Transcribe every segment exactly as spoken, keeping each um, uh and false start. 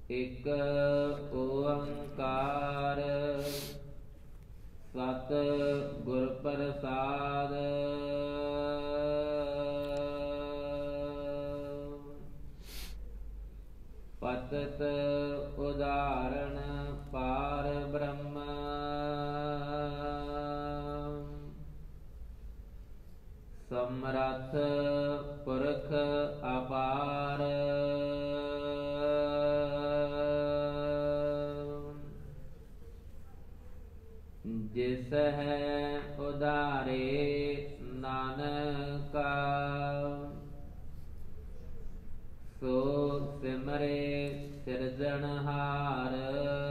ਇਕ ਓੰਕਾਰ ਸਤਿ ਗੁਰ ਪ੍ਰਸਾਦਿ। ਪਤਿਤ ਉਦਾਹਰਣ ਪਾਰ ਬ੍ਰਹਮ ਸਮਰੱਥ ਪੁਰਖ ਅਪਾਰ। ਜਿਸ ਹੈ ਉਧਾਰੇ ਨਾਨਕਾ ਸੋ ਸਿਮਰੇ ਸਿਰਜਣਹਾਰ।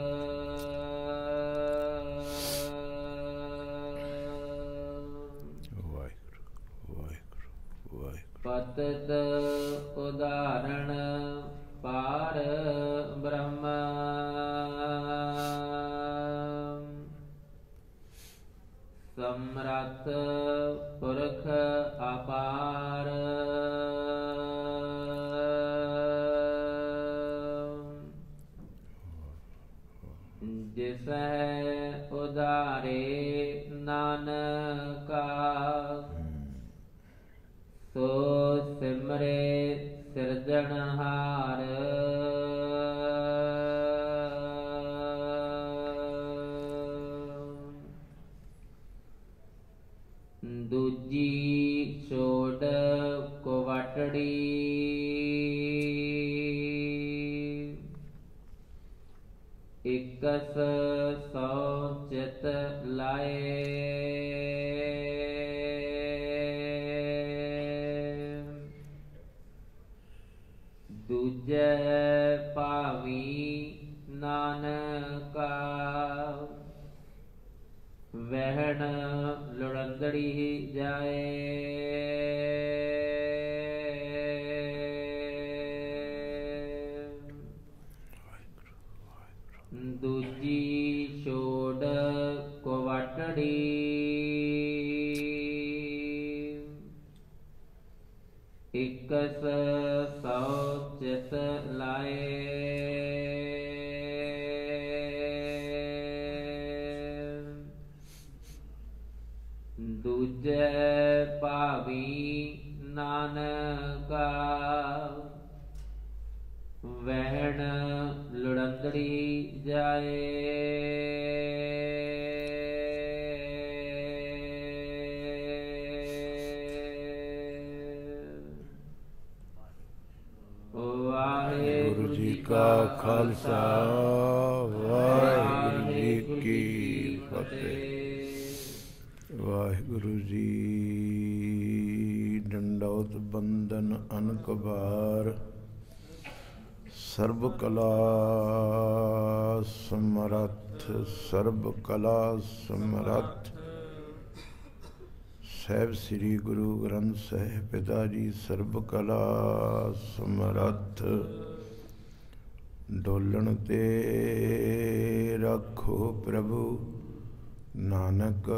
ਪਤਿਤ ਉਦਾਹਰਣ ਪਾਰ ਬ੍ਰਹਮ ਸਮਰੱਥ ਪੁਰਖ ਅਪਾਰ। ਜਿਸ ਹੈ ਉਧਾਰੇ ਨਾਨਕਾ ਸੋ ਸਿਮਰੇ ਸਿਰਜਣਹਾਰ। ਦੂਜੀ ਛੋੜ ਕੁਵਟੜੀ ਇਕਸ ਸੌ ਚਿਤ ਲਾਏ। ਦੂਜੈ ਭਾਵੀ ਨਾਨਕਾ ਵਹਿਣ ਲੁੜੰਦੜੀ ਜਾਏ। ਦੂਜੀ ਛੋੜ ਕੁਵਟੜੀ ਇਕਸ ਸੌ ਚਿਤ ਲਾਏ। ਦੂਜੈ ਭਾਵੀ ਨਾਨਕਾ ਵਹਿਣ ਲੁੜੰਦੜੀ ਜਾਏ। ਵਾਹਿਗੁਰੂ ਜੀ ਕਾ ਖਾਲਸਾ ਵਾਹਿਗੁਰੂ ਜੀ ਕੀ ਫਤਿਹ। ਵਾਹਿਗੁਰੂ ਜੀ ਡੰਡੌਤ ਬੰਦਨ ਅਨਕ ਬਾਰ। ਸਰਬ ਕਲਾ ਸਮਰੱਥ ਸਰਬ ਕਲਾ ਸਮਰੱਥ ਸਾਹਿਬ ਸ੍ਰੀ ਗੁਰੂ ਗ੍ਰੰਥ ਸਾਹਿਬ ਪਿਤਾ ਜੀ ਸਰਬ ਕਲਾ ਸਮਰੱਥ। ਡੋਲਣ ਤੇ ਰੱਖੋ ਪ੍ਰਭੂ ਨਾਨਕ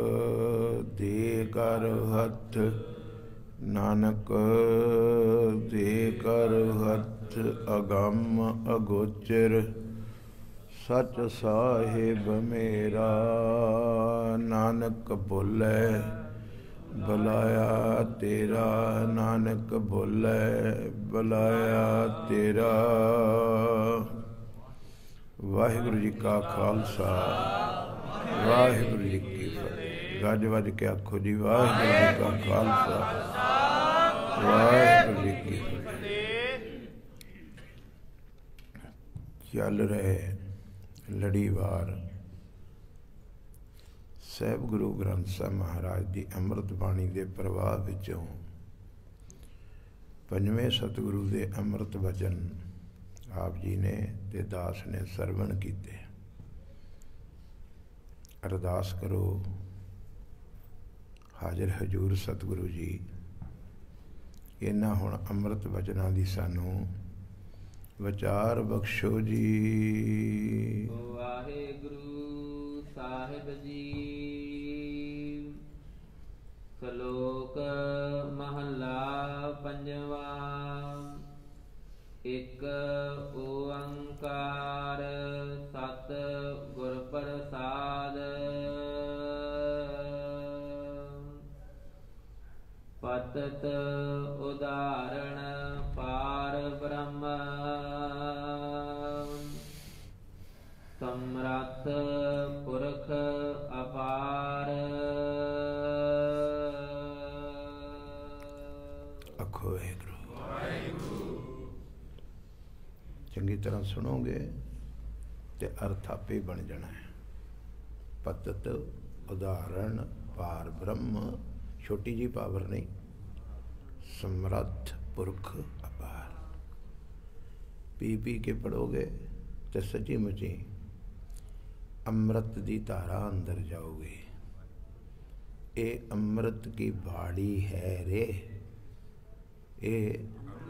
ਦੇ ਕਰ ਹੱਥ। ਨਾਨਕ ਦੇ ਕਰ ਹੱਥ ਅਗੰਮ ਅਗੋਚਰ ਸਚ ਸਾਹਿਬ ਮੇਰਾ। ਨਾਨਕ ਬੋਲੇ ਬੁਲਾਇਆ ਤੇਰਾ। ਨਾਨਕ ਬੋਲੇ ਬੁਲਾਇਆ ਤੇਰਾ। ਵਾਹਿਗੁਰੂ ਜੀ ਕਾ ਖਾਲਸਾ ਵਾਹਿਗੁਰੂ ਜੀ ਕੀ ਫਤਿਹ। ਗੱਜ ਵੱਜ ਕੇ ਆਖੋ ਜੀ ਵਾਹਿਗੁਰੂ ਜੀ ਕਾ ਖਾਲਸਾ ਵਾਹਿਗੁਰੂ ਜੀ ਕੀ ਫਤਿਹ। ਚੱਲ ਰਹੇ ਲੜੀਵਾਰ ਸਾਹਿਬ ਗੁਰੂ ਗ੍ਰੰਥ ਸਾਹਿਬ ਮਹਾਰਾਜ ਦੀ ਅੰਮ੍ਰਿਤ ਬਾਣੀ ਦੇ ਪ੍ਰਵਾਹ ਵਿੱਚੋਂ ਪੰਜਵੇਂ ਸਤਿਗੁਰੂ ਦੇ ਅੰਮ੍ਰਿਤ ਵਚਨ ਆਪ ਜੀ ਨੇ ਤੇ ਦਾਸ ਨੇ ਸਰਵਣ ਕੀਤੇ। ਅਰਦਾਸ ਕਰੋ ਹਾਜ਼ਰ ਹਜ਼ੂਰ ਸਤਿਗੁਰੂ ਜੀ ਇਹਨਾਂ ਹੁਣ ਅੰਮ੍ਰਿਤ ਵਚਨਾਂ ਦੀ ਸਾਨੂੰ ਵਿਚਾਰ ਬਖਸ਼ੋ ਜੀ। ਵਾਹਿਗੁਰੂ ਸਾਹਿਬ ਜੀ। ਸ਼ਲੋਕ ਮਹੱਲਾ ਪੰਜਵਾ। ਇਕ ਓੰਕਾਰ ਸਤ ਗੁਰ ਪ੍ਰਸਾਦ। ਪਤਿਤ ਉਦਾਹਰਣ ਪਾਰ ਬ੍ਰਹਮ ਸਮਰੱਥ ਪੁਰਖ ਅਪਾਰ। ਆਖੋ ਵਾਹਿਗੁਰੂ। ਚੰਗੀ ਤਰ੍ਹਾਂ ਸੁਣੋਗੇ ਤੇ ਅਰਥ ਆਪੇ ਬਣ ਜਾਣਾ ਹੈ। ਪਤਿਤ ਉਦਾਹਰਣ ਪਾਰ ਬ੍ਰਹਮ, ਛੋਟੀ ਜੀ ਪਾਵਰ ਨਹੀਂ, ਸਮਰੱਥ ਪੁਰਖ ਅਪਾਰ। ਪੀ ਪੀ ਕੇ ਪੜੋਗੇ ਤੇ ਸੱਚੀ ਮੁੱਚੀ ਅੰਮ੍ਰਿਤ ਦੀ ਧਾਰਾ ਅੰਦਰ ਜਾਓਗੇ। ਇਹ ਅੰਮ੍ਰਿਤ ਕੀ ਬਾੜੀ ਹੈ ਰੇ, ਇਹ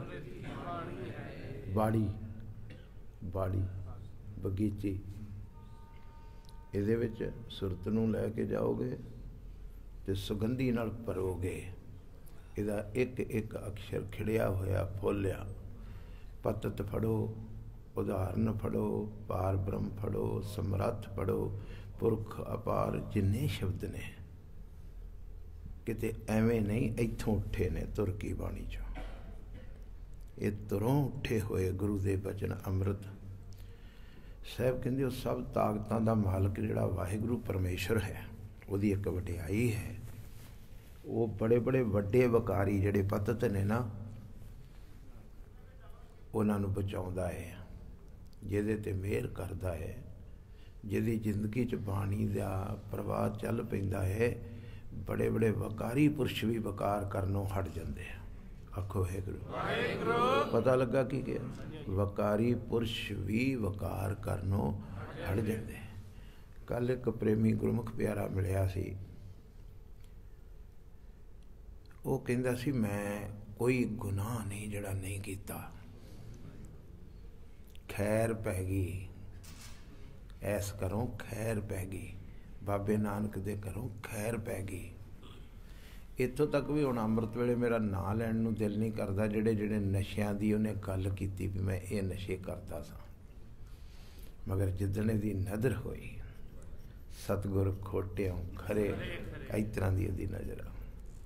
ਬਾੜੀ ਬਾੜੀ ਬਗੀਚੀ। ਇਹਦੇ ਵਿੱਚ ਸੁਰਤ ਨੂੰ ਲੈ ਕੇ ਜਾਓਗੇ ਤੇ ਸੁਗੰਧੀ ਨਾਲ ਭਰੋਗੇ। ਇਹਦਾ ਇੱਕ ਇੱਕ ਅਕਸ਼ਰ ਖਿੜਿਆ ਹੋਇਆ ਫੁੱਲਿਆ। ਪਤਿਤ ਫੜੋ, ਉਦਾਹਰਨ ਫੜੋ, ਪਾਰ ਬ੍ਰਹਮ ਫੜੋ, ਸਮਰੱਥ ਫੜੋ, ਪੁਰਖ ਅਪਾਰ। ਜਿੰਨੇ ਸ਼ਬਦ ਨੇ ਕਿਤੇ ਐਵੇਂ ਨਹੀਂ ਇੱਥੋਂ ਉੱਠੇ ਨੇ ਤੁਰ ਕੀ ਬਾਣੀ ਚੋਂ। ਇਹ ਤੁਰੋਂ ਉੱਠੇ ਹੋਏ ਗੁਰੂ ਦੇ ਬਚਨ ਅੰਮ੍ਰਿਤ। ਸਾਹਿਬ ਕਹਿੰਦੇ ਉਹ ਸਭ ਤਾਕਤਾਂ ਦਾ ਮਾਲਕ ਜਿਹੜਾ ਵਾਹਿਗੁਰੂ ਪਰਮੇਸ਼ਰ ਹੈ, ਉਹਦੀ ਇੱਕ ਵਡਿਆਈ ਹੈ। ਉਹ ਬੜੇ ਬੜੇ ਵੱਡੇ ਵਕਾਰੀ ਜਿਹੜੇ ਪਤਿਤ ਨੇ ਨਾ, ਉਹਨਾਂ ਨੂੰ ਬਚਾਉਂਦਾ ਹੈ, ਜਿਹਦੇ ਤੇ ਮਿਹਰ ਕਰਦਾ ਹੈ, ਜਿਹਦੀ ਜ਼ਿੰਦਗੀ 'ਚ ਬਾਣੀ ਦਾ ਪ੍ਰਵਾਹ ਚੱਲ ਪੈਂਦਾ ਹੈ। ਬੜੇ ਬੜੇ ਵਕਾਰੀ ਪੁਰਸ਼ ਵੀ ਵਕਾਰ ਕਰਨੋਂ ਹਟ ਜਾਂਦੇ ਆ। ਆਖੋ ਵਾਹਿਗੁਰੂ। ਪਤਾ ਲੱਗਾ ਕੀ ਕਿਹਾ? ਵਕਾਰੀ ਪੁਰਸ਼ ਵੀ ਵਕਾਰ ਕਰਨੋਂ ਹਟ ਜਾਂਦੇ। ਕੱਲ ਇੱਕ ਪ੍ਰੇਮੀ ਗੁਰਮੁਖ ਪਿਆਰਾ ਮਿਲਿਆ ਸੀ। ਉਹ ਕਹਿੰਦਾ ਸੀ ਮੈਂ ਕੋਈ ਗੁਨਾਹ ਨਹੀਂ ਜਿਹੜਾ ਨਹੀਂ ਕੀਤਾ, ਖੈਰ ਪੈ ਗਈ, ਐਸ ਘਰੋਂ ਖੈਰ ਪੈ ਗਈ, ਬਾਬੇ ਨਾਨਕ ਦੇ ਘਰੋਂ ਖੈਰ ਪੈ ਗਈ। ਇੱਥੋਂ ਤੱਕ ਵੀ ਹੁਣ ਅੰਮ੍ਰਿਤ ਵੇਲੇ ਮੇਰਾ ਨਾਂ ਲੈਣ ਨੂੰ ਦਿਲ ਨਹੀਂ ਕਰਦਾ। ਜਿਹੜੇ ਜਿਹੜੇ ਨਸ਼ਿਆਂ ਦੀ ਉਹਨੇ ਗੱਲ ਕੀਤੀ ਵੀ ਮੈਂ ਇਹ ਨਸ਼ੇ ਕਰਦਾ ਸਾਂ, ਮਗਰ ਜਿੱਦਣ ਦੀ ਨਜ਼ਰ ਹੋਈ ਸਤਿਗੁਰ ਖੋਟਿਓਂ ਖਰੇ, ਇਸ ਤਰ੍ਹਾਂ ਦੀ ਉਹਦੀ ਨਜ਼ਰ ਆ।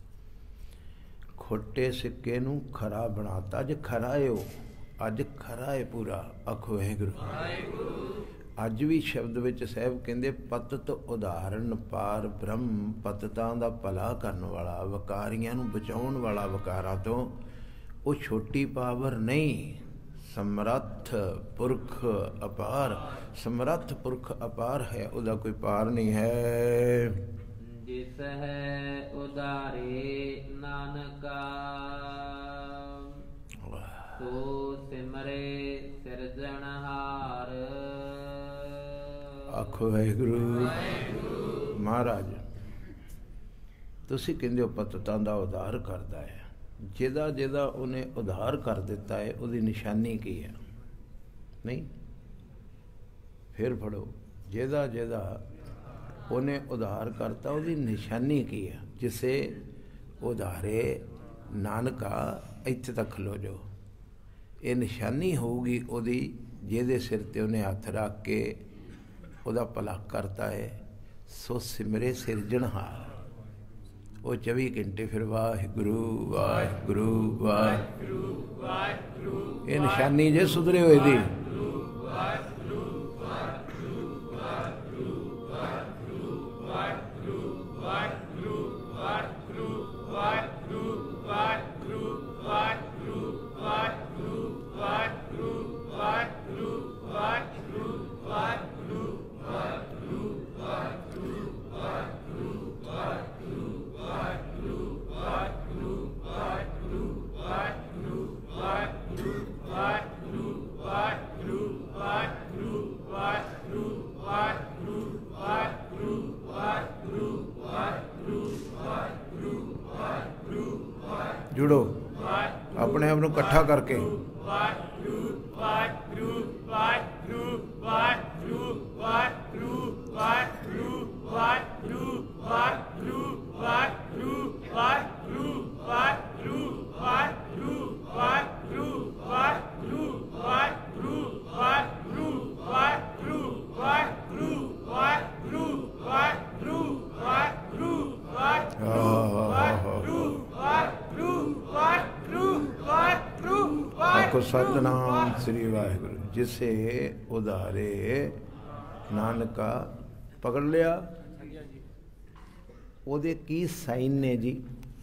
ਖੋਟੇ ਸਿੱਕੇ ਨੂੰ ਖਰਾ ਬਣਾਤਾ। ਅੱਜ ਖਰਾ ਏ, ਉਹ ਅੱਜ ਖਰਾ ਏ ਪੂਰਾ। ਆਖੋ ਵਾਹਿਗੁਰੂ। ਅੱਜ ਵੀ ਸ਼ਬਦ ਵਿੱਚ ਸਾਹਿਬ ਕਹਿੰਦੇ ਪਤਿਤ ਉਦਾਹਰਣ ਪਾਰ ਬ੍ਰਹਮ। ਪਤਿਤਾਂ ਦਾ ਭਲਾ ਕਰਨ ਵਾਲਾ, ਵਕਾਰੀਆਂ ਨੂੰ ਬਚਾਉਣ ਵਾਲਾ ਵਕਾਰਾਂ ਤੋਂ। ਉਹ ਛੋਟੀ ਪਾਵਰ ਨਹੀਂ, ਸਮਰੱਥ ਪੁਰਖ ਅਪਾਰ। ਸਮਰੱਥ ਪੁਰਖ ਅਪਾਰ ਹੈ, ਉਹਦਾ ਕੋਈ ਪਾਰ ਨਹੀਂ ਹੈ। ਜਿਸ ਹੈ ਉਦਾਰੇ ਨਾਨਕਾ, ਸੋ ਸਿਮਰੇ ਸਿਰਜਣਹਾਰ। ਆਖੋ ਵਾਹਿਗੁਰੂ। ਮਹਾਰਾਜ ਤੁਸੀਂ ਕਹਿੰਦੇ ਹੋ ਪਤਿਤਾਂ ਦਾ ਉਧਾਰ ਕਰਦਾ ਹੈ। ਜਿਹਦਾ ਜਿਹਦਾ ਉਹਨੇ ਉਧਾਰ ਕਰ ਦਿੱਤਾ ਹੈ ਉਹਦੀ ਨਿਸ਼ਾਨੀ ਕੀ ਹੈ? ਨਹੀਂ, ਫਿਰ ਪੜੋ। ਜਿਹਦਾ ਜਿਹਦਾ ਉਹਨੇ ਉਧਾਰ ਕਰਤਾ ਉਹਦੀ ਨਿਸ਼ਾਨੀ ਕੀ ਹੈ? ਜਿਸੇ ਉਧਾਰੇ ਨਾਨਕਾ, ਇੱਥੇ ਤੱਕ ਖਲੋ ਜਾਓ। ਇਹ ਨਿਸ਼ਾਨੀ ਹੋਊਗੀ ਉਹਦੀ, ਜਿਹਦੇ ਸਿਰ ਤੇ ਉਹਨੇ ਹੱਥ ਰੱਖ ਕੇ ਉਹਦਾ ਭਲਾ ਕਰਤਾ ਹੈ। ਸੋ ਸਿਮਰੇ ਸਿਰਜਣਹਾਰ। ਉਹ ਚੌਵੀ ਘੰਟੇ ਫਿਰ ਵਾਹਿਗੁਰੂ ਵਾਹਿਗੁਰੂ ਵਾਹਿਗੁਰੂ ਵਾਹਿਗੁਰੂ। ਇਹ ਨਿਸ਼ਾਨੀ ਜੇ ਸੁਧਰੇ ਹੋਏ ਦੀ। जुड़ो अपने आप ਨੂੰ ਇਕੱਠਾ ਕਰਕੇ। What? आखो सतनाम श्री वाहिगुरु। जिसे उधारे नानका पकड़ लिया, ਉਹਦੇ ਕੀ ਸਾਈਨ ਨੇ ਜੀ?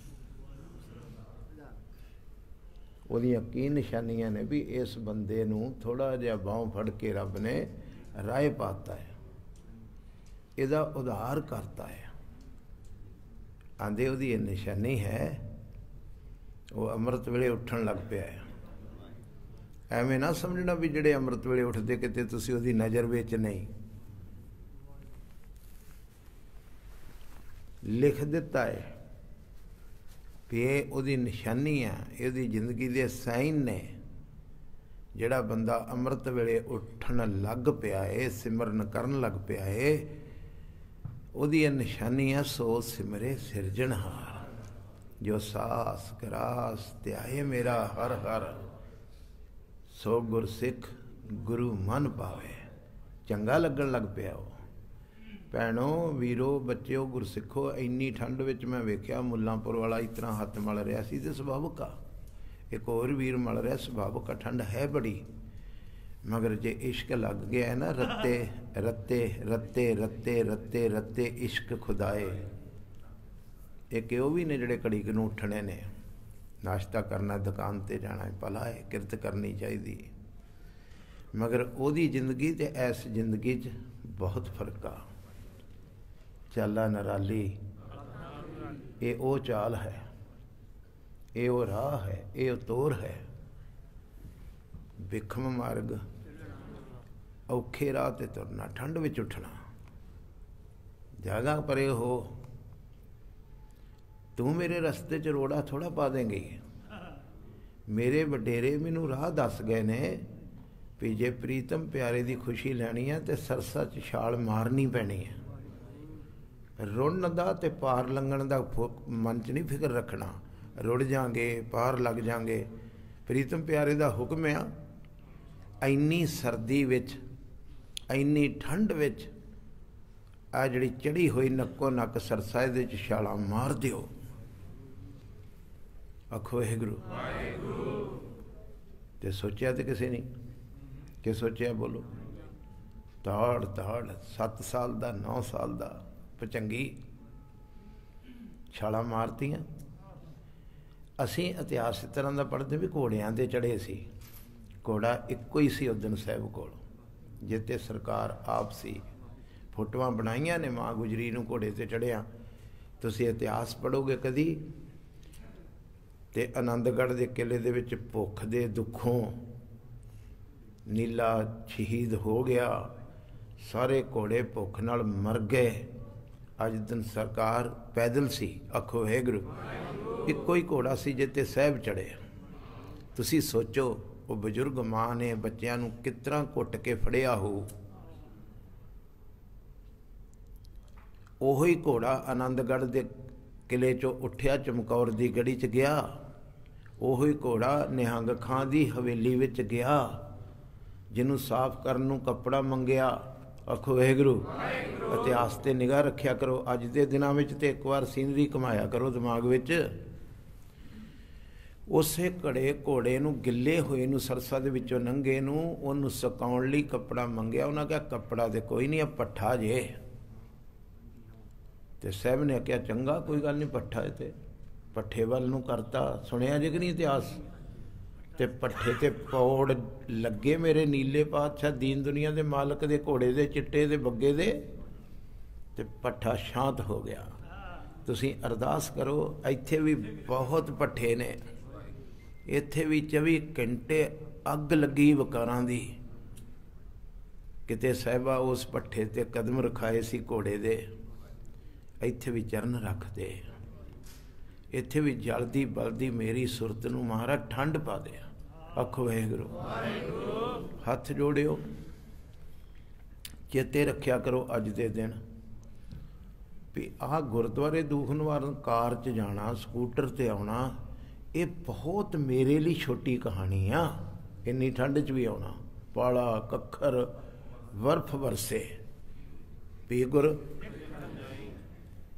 ਉਹਦੀਆਂ ਕੀ ਨਿਸ਼ਾਨੀਆਂ ਨੇ ਵੀ ਇਸ ਬੰਦੇ ਨੂੰ ਥੋੜਾ ਜਿਹਾ ਬਾਂਹ ਫੜ ਕੇ ਰੱਬ ਨੇ ਰਾਹ ਪਾਤਾ ਹੈ, ਇਹਦਾ ਉਧਾਰ ਕਰਤਾ ਹੈ। ਆਂਦੇ ਉਹਦੀ ਇਹ ਨਿਸ਼ਾਨੀ ਹੈ, ਉਹ ਅੰਮ੍ਰਿਤ ਵੇਲੇ ਉੱਠਣ ਲੱਗ ਪਿਆ ਹੈ। ਐਵੇਂ ਨਾ ਸਮਝਣਾ ਵੀ ਜਿਹੜੇ ਅੰਮ੍ਰਿਤ ਵੇਲੇ ਉੱਠਦੇ ਕਿਤੇ ਤੁਸੀਂ ਉਹਦੀ ਨਜ਼ਰ ਵਿੱਚ ਨਹੀਂ। ਲਿਖ ਦਿੱਤਾ ਹੈ ਵੀ ਇਹ ਉਹਦੀ ਨਿਸ਼ਾਨੀ ਆ, ਇਹਦੀ ਜ਼ਿੰਦਗੀ ਦੇ ਸਾਈਨ ਨੇ। ਜਿਹੜਾ ਬੰਦਾ ਅੰਮ੍ਰਿਤ ਵੇਲੇ ਉੱਠਣ ਲੱਗ ਪਿਆ ਹੈ, ਸਿਮਰਨ ਕਰਨ ਲੱਗ ਪਿਆ ਹੈ, ਉਹਦੀ ਇਹ ਨਿਸ਼ਾਨੀ ਆ, ਸੋ ਸਿਮਰੇ ਸਿਰਜਣਹਾਰ। ਜੋ ਸਾਸ ਗਰਾਸ ਧਿਆਏ ਮੇਰਾ ਹਰ ਹਰ, ਸੋ ਗੁਰਸਿੱਖ ਗੁਰੂ ਮਨ ਪਾਵੇ। ਚੰਗਾ ਲੱਗਣ ਲੱਗ ਪਿਆ ਉਹ। ਭੈਣੋ ਵੀਰੋ ਬੱਚਿਓ ਗੁਰਸਿੱਖੋ, ਇੰਨੀ ਠੰਡ ਵਿੱਚ ਮੈਂ ਵੇਖਿਆ ਮੁੱਲਾਂਪੁਰ ਵਾਲਾ ਇਸ ਤਰ੍ਹਾਂ ਹੱਥ ਮਲ ਰਿਹਾ ਸੀ ਤੇ ਸੁਭਾਵਿਕ ਆ। ਇੱਕ ਹੋਰ ਵੀਰ ਮਲ ਰਿਹਾ, ਸੁਭਾਵਿਕ ਆ, ਠੰਡ ਹੈ ਬੜੀ। ਮਗਰ ਜੇ ਇਸ਼ਕ ਲੱਗ ਗਿਆ ਨਾ, ਰੱਤੇ ਰੱਤੇ ਰੱਤੇ ਰੱਤੇ ਰੱਤੇ ਰੱਤੇ ਇਸ਼ਕ ਖੁਦਾਏ। ਇੱਕ ਉਹ ਵੀ ਨੇ ਜਿਹੜੇ ਘੜੀ ਕੁ ਨੂੰ ਉੱਠਣੇ ਨੇ, ਨਾਸ਼ਤਾ ਕਰਨਾ, ਦੁਕਾਨ ਤੇ ਜਾਣਾ, ਭਲਾ ਹੈ, ਕਿਰਤ ਕਰਨੀ ਚਾਹੀਦੀ। ਮਗਰ ਉਹਦੀ ਜ਼ਿੰਦਗੀ ਤੇ ਇਸ ਜ਼ਿੰਦਗੀ 'ਚ ਬਹੁਤ ਫਰਕ ਆ। ਚਾਲਾ ਨਰਾਲੀ, ਇਹ ਉਹ ਚਾਲ ਹੈ, ਇਹ ਉਹ ਰਾਹ ਹੈ, ਇਹ ਉਹ ਤੋਰ ਹੈ। ਬਿਖਮ ਮਾਰਗ, ਔਖੇ ਰਾਹ ਤੇ ਤੁਰਨਾ, ਠੰਡ ਵਿੱਚ ਉੱਠਣਾ। ਜਾਗਾ ਪਰੇ ਹੋ, ਤੂੰ ਮੇਰੇ ਰਸਤੇ 'ਚ ਰੋੜਾ ਥੋੜਾ ਪਾ ਦੇਂਗੀ। ਮੇਰੇ ਵਡੇਰੇ ਮੈਨੂੰ ਰਾਹ ਦੱਸ ਗਏ ਨੇ ਵੀ ਜੇ ਪ੍ਰੀਤਮ ਪਿਆਰੇ ਦੀ ਖੁਸ਼ੀ ਲੈਣੀ ਹੈ ਤੇ ਸਰਸਾ 'ਚ ਛਾਲ ਮਾਰਨੀ ਪੈਣੀ ਹੈ। ਰੁੜਨ ਦਾ ਤੇ ਪਾਰ ਲੰਘਣ ਦਾ ਮਨ 'ਚ ਨਹੀਂ ਫਿਕਰ ਰੱਖਣਾ। ਰੁੜ ਜਾਂਗੇ, ਪਾਰ ਲੱਗ ਜਾਂਗੇ। ਪ੍ਰੀਤਮ ਪਿਆਰੇ ਦਾ ਹੁਕਮ ਆ, ਇੰਨੀ ਸਰਦੀ ਵਿੱਚ, ਇੰਨੀ ਠੰਡ ਵਿੱਚ ਆ ਜਿਹੜੀ ਚੜੀ ਹੋਈ ਨੱਕੋ ਨੱਕ ਸਰਸਾ, ਇਹਦੇ 'ਚ ਛਾਲਾਂ ਮਾਰ ਦਿਓ। ਆਖੋ ਵਾਹਿਗੁਰੂ। ਤੇ ਸੋਚਿਆ ਤੇ ਕਿਸੇ ਨਹੀਂ ਕਿ ਸੋਚਿਆ? ਬੋਲੋ। ਤਾੜ ਤਾੜ ਸੱਤ ਸਾਲ ਦਾ, ਨੌ ਸਾਲ ਦਾ ਭਚੰਗੀ ਛਾਲਾਂ ਮਾਰਤੀਆਂ। ਅਸੀਂ ਇਤਿਹਾਸ ਇਸ ਤਰ੍ਹਾਂ ਦਾ ਪੜ੍ਹਦੇ ਵੀ ਘੋੜਿਆਂ 'ਤੇ ਚੜ੍ਹੇ ਸੀ। ਘੋੜਾ ਇੱਕੋ ਹੀ ਸੀ ਉਦਨ ਸਾਹਿਬ ਕੋਲ, ਜਿੱਤੇ ਸਰਕਾਰ ਆਪ ਸੀ। ਫੋਟੋਆਂ ਬਣਾਈਆਂ ਨੇ ਮਾਂ ਗੁਜਰੀ ਨੂੰ ਘੋੜੇ 'ਤੇ ਚੜ੍ਹਿਆ। ਤੁਸੀਂ ਇਤਿਹਾਸ ਪੜ੍ਹੋਗੇ ਕਦੀ ਤੇ ਆਨੰਦਗੜ੍ਹ ਦੇ ਕਿਲ੍ਹੇ ਦੇ ਵਿੱਚ ਭੁੱਖ ਦੇ ਦੁੱਖੋਂ ਨੀਲਾ ਸ਼ਹੀਦ ਹੋ ਗਿਆ। ਸਾਰੇ ਘੋੜੇ ਭੁੱਖ ਨਾਲ ਮਰ ਗਏ। ਅੱਜ ਦਿਨ ਸਰਕਾਰ ਪੈਦਲ ਸੀ। ਆਖੋ ਵਾਹਿਗੁਰੂ। ਇੱਕੋ ਹੀ ਘੋੜਾ ਸੀ ਜਿੱਤੇ ਸਾਹਿਬ ਚੜ੍ਹੇ। ਤੁਸੀਂ ਸੋਚੋ, ਉਹ ਬਜ਼ੁਰਗ ਮਾਂ ਨੇ ਬੱਚਿਆਂ ਨੂੰ ਕਿਸ ਤਰ੍ਹਾਂ ਘੁੱਟ ਕੇ ਫੜਿਆ ਹੋ। ਉਹੋ ਹੀ ਘੋੜਾ ਆਨੰਦਗੜ੍ਹ ਦੇ ਕਿਲ੍ਹੇ 'ਚੋਂ ਉੱਠਿਆ, ਚਮਕੌਰ ਦੀ ਗੜੀ 'ਚ ਗਿਆ। ਉਹੋ ਹੀ ਘੋੜਾ ਨਿਹੰਗ ਖਾਂ ਦੀ ਹਵੇਲੀ ਵਿੱਚ ਗਿਆ, ਜਿਹਨੂੰ ਸਾਫ਼ ਕਰਨ ਨੂੰ ਕੱਪੜਾ ਮੰਗਿਆ। ਆਖੋ ਵਾਹਿਗੁਰੂ। ਇਤਿਹਾਸ 'ਤੇ ਨਿਗਾਹ ਰੱਖਿਆ ਕਰੋ। ਅੱਜ ਦੇ ਦਿਨਾਂ ਵਿੱਚ ਤੇ ਇੱਕ ਵਾਰ ਸੀਨਰੀ ਘੁਮਾਇਆ ਕਰੋ ਦਿਮਾਗ ਵਿੱਚ। ਉਸੇ ਘੜੇ ਘੋੜੇ ਨੂੰ, ਗਿੱਲੇ ਹੋਏ ਨੂੰ, ਸਰਸਾ ਦੇ ਵਿੱਚੋਂ ਨੰਗੇ ਨੂੰ, ਉਹਨੂੰ ਸੁਕਾਉਣ ਲਈ ਕੱਪੜਾ ਮੰਗਿਆ। ਉਹਨਾਂ ਕਿਹਾ ਕੱਪੜਾ ਤੇ ਕੋਈ ਨਹੀਂ, ਆ ਪੱਠਾ ਜੇ। ਤੇ ਸਾਹਿਬ ਨੇ ਕਿਹਾ ਚੰਗਾ, ਕੋਈ ਗੱਲ ਨਹੀਂ, ਪੱਠਾ ਹੈ ਤੇ ਪੱਠੇ ਵੱਲ ਨੂੰ ਕਰਤਾ। ਸੁਣਿਆ ਜੇ ਕਿ ਨਹੀਂ ਇਤਿਹਾਸ? ਤੇ ਪੱਠੇ ਤੇ ਪੌੜ ਲੱਗੇ ਮੇਰੇ ਨੀਲੇ ਪਾਤਸ਼ਾਹ ਦੀਨ ਦੁਨੀਆ ਦੇ ਮਾਲਕ ਦੇ ਘੋੜੇ ਦੇ, ਚਿੱਟੇ ਦੇ, ਬੱਗੇ ਦੇ, ਤੇ ਪੱਠਾ ਸ਼ਾਂਤ ਹੋ ਗਿਆ। ਤੁਸੀਂ ਅਰਦਾਸ ਕਰੋ, ਇੱਥੇ ਵੀ ਬਹੁਤ ਪੱਠੇ ਨੇ, ਇੱਥੇ ਵੀ ਚੌਵੀ ਘੰਟੇ ਅੱਗ ਲੱਗੀ ਵਕਾਰਾਂ ਦੀ। ਕਿਤੇ ਸਾਹਿਬਾ ਉਸ ਪੱਠੇ ਤੇ ਕਦਮ ਰਖਾਏ ਸੀ ਘੋੜੇ ਦੇ, ਇੱਥੇ ਵੀ ਚਰਨ ਰੱਖਦੇ। ਇੱਥੇ ਵੀ ਜਲਦੀ ਬਲਦੀ ਮੇਰੀ ਸੁਰਤ ਨੂੰ ਮਹਾਰਾਜ ਠੰਡ ਪਾ ਦੇ। ਆਖੋ ਵਾਹਿਗੁਰੂ। ਹੱਥ ਜੋੜਿਓ, ਚੇਤੇ ਰੱਖਿਆ ਕਰੋ ਅੱਜ ਦੇ ਦਿਨ ਵੀ ਆਹ ਗੁਰਦੁਆਰੇ ਦੁੱਖ ਨਿਵਾਰਨ ਕਾਰ 'ਚ ਜਾਣਾ, ਸਕੂਟਰ 'ਤੇ ਆਉਣਾ, ਇਹ ਬਹੁਤ ਮੇਰੇ ਲਈ ਛੋਟੀ ਕਹਾਣੀ ਆ। ਇੰਨੀ ਠੰਡ 'ਚ ਵੀ ਆਉਣਾ, ਪਾਲਾ ਕੱਖਰ ਬਰਫ ਵਰਸੇ, ਵੀ ਗੁਰ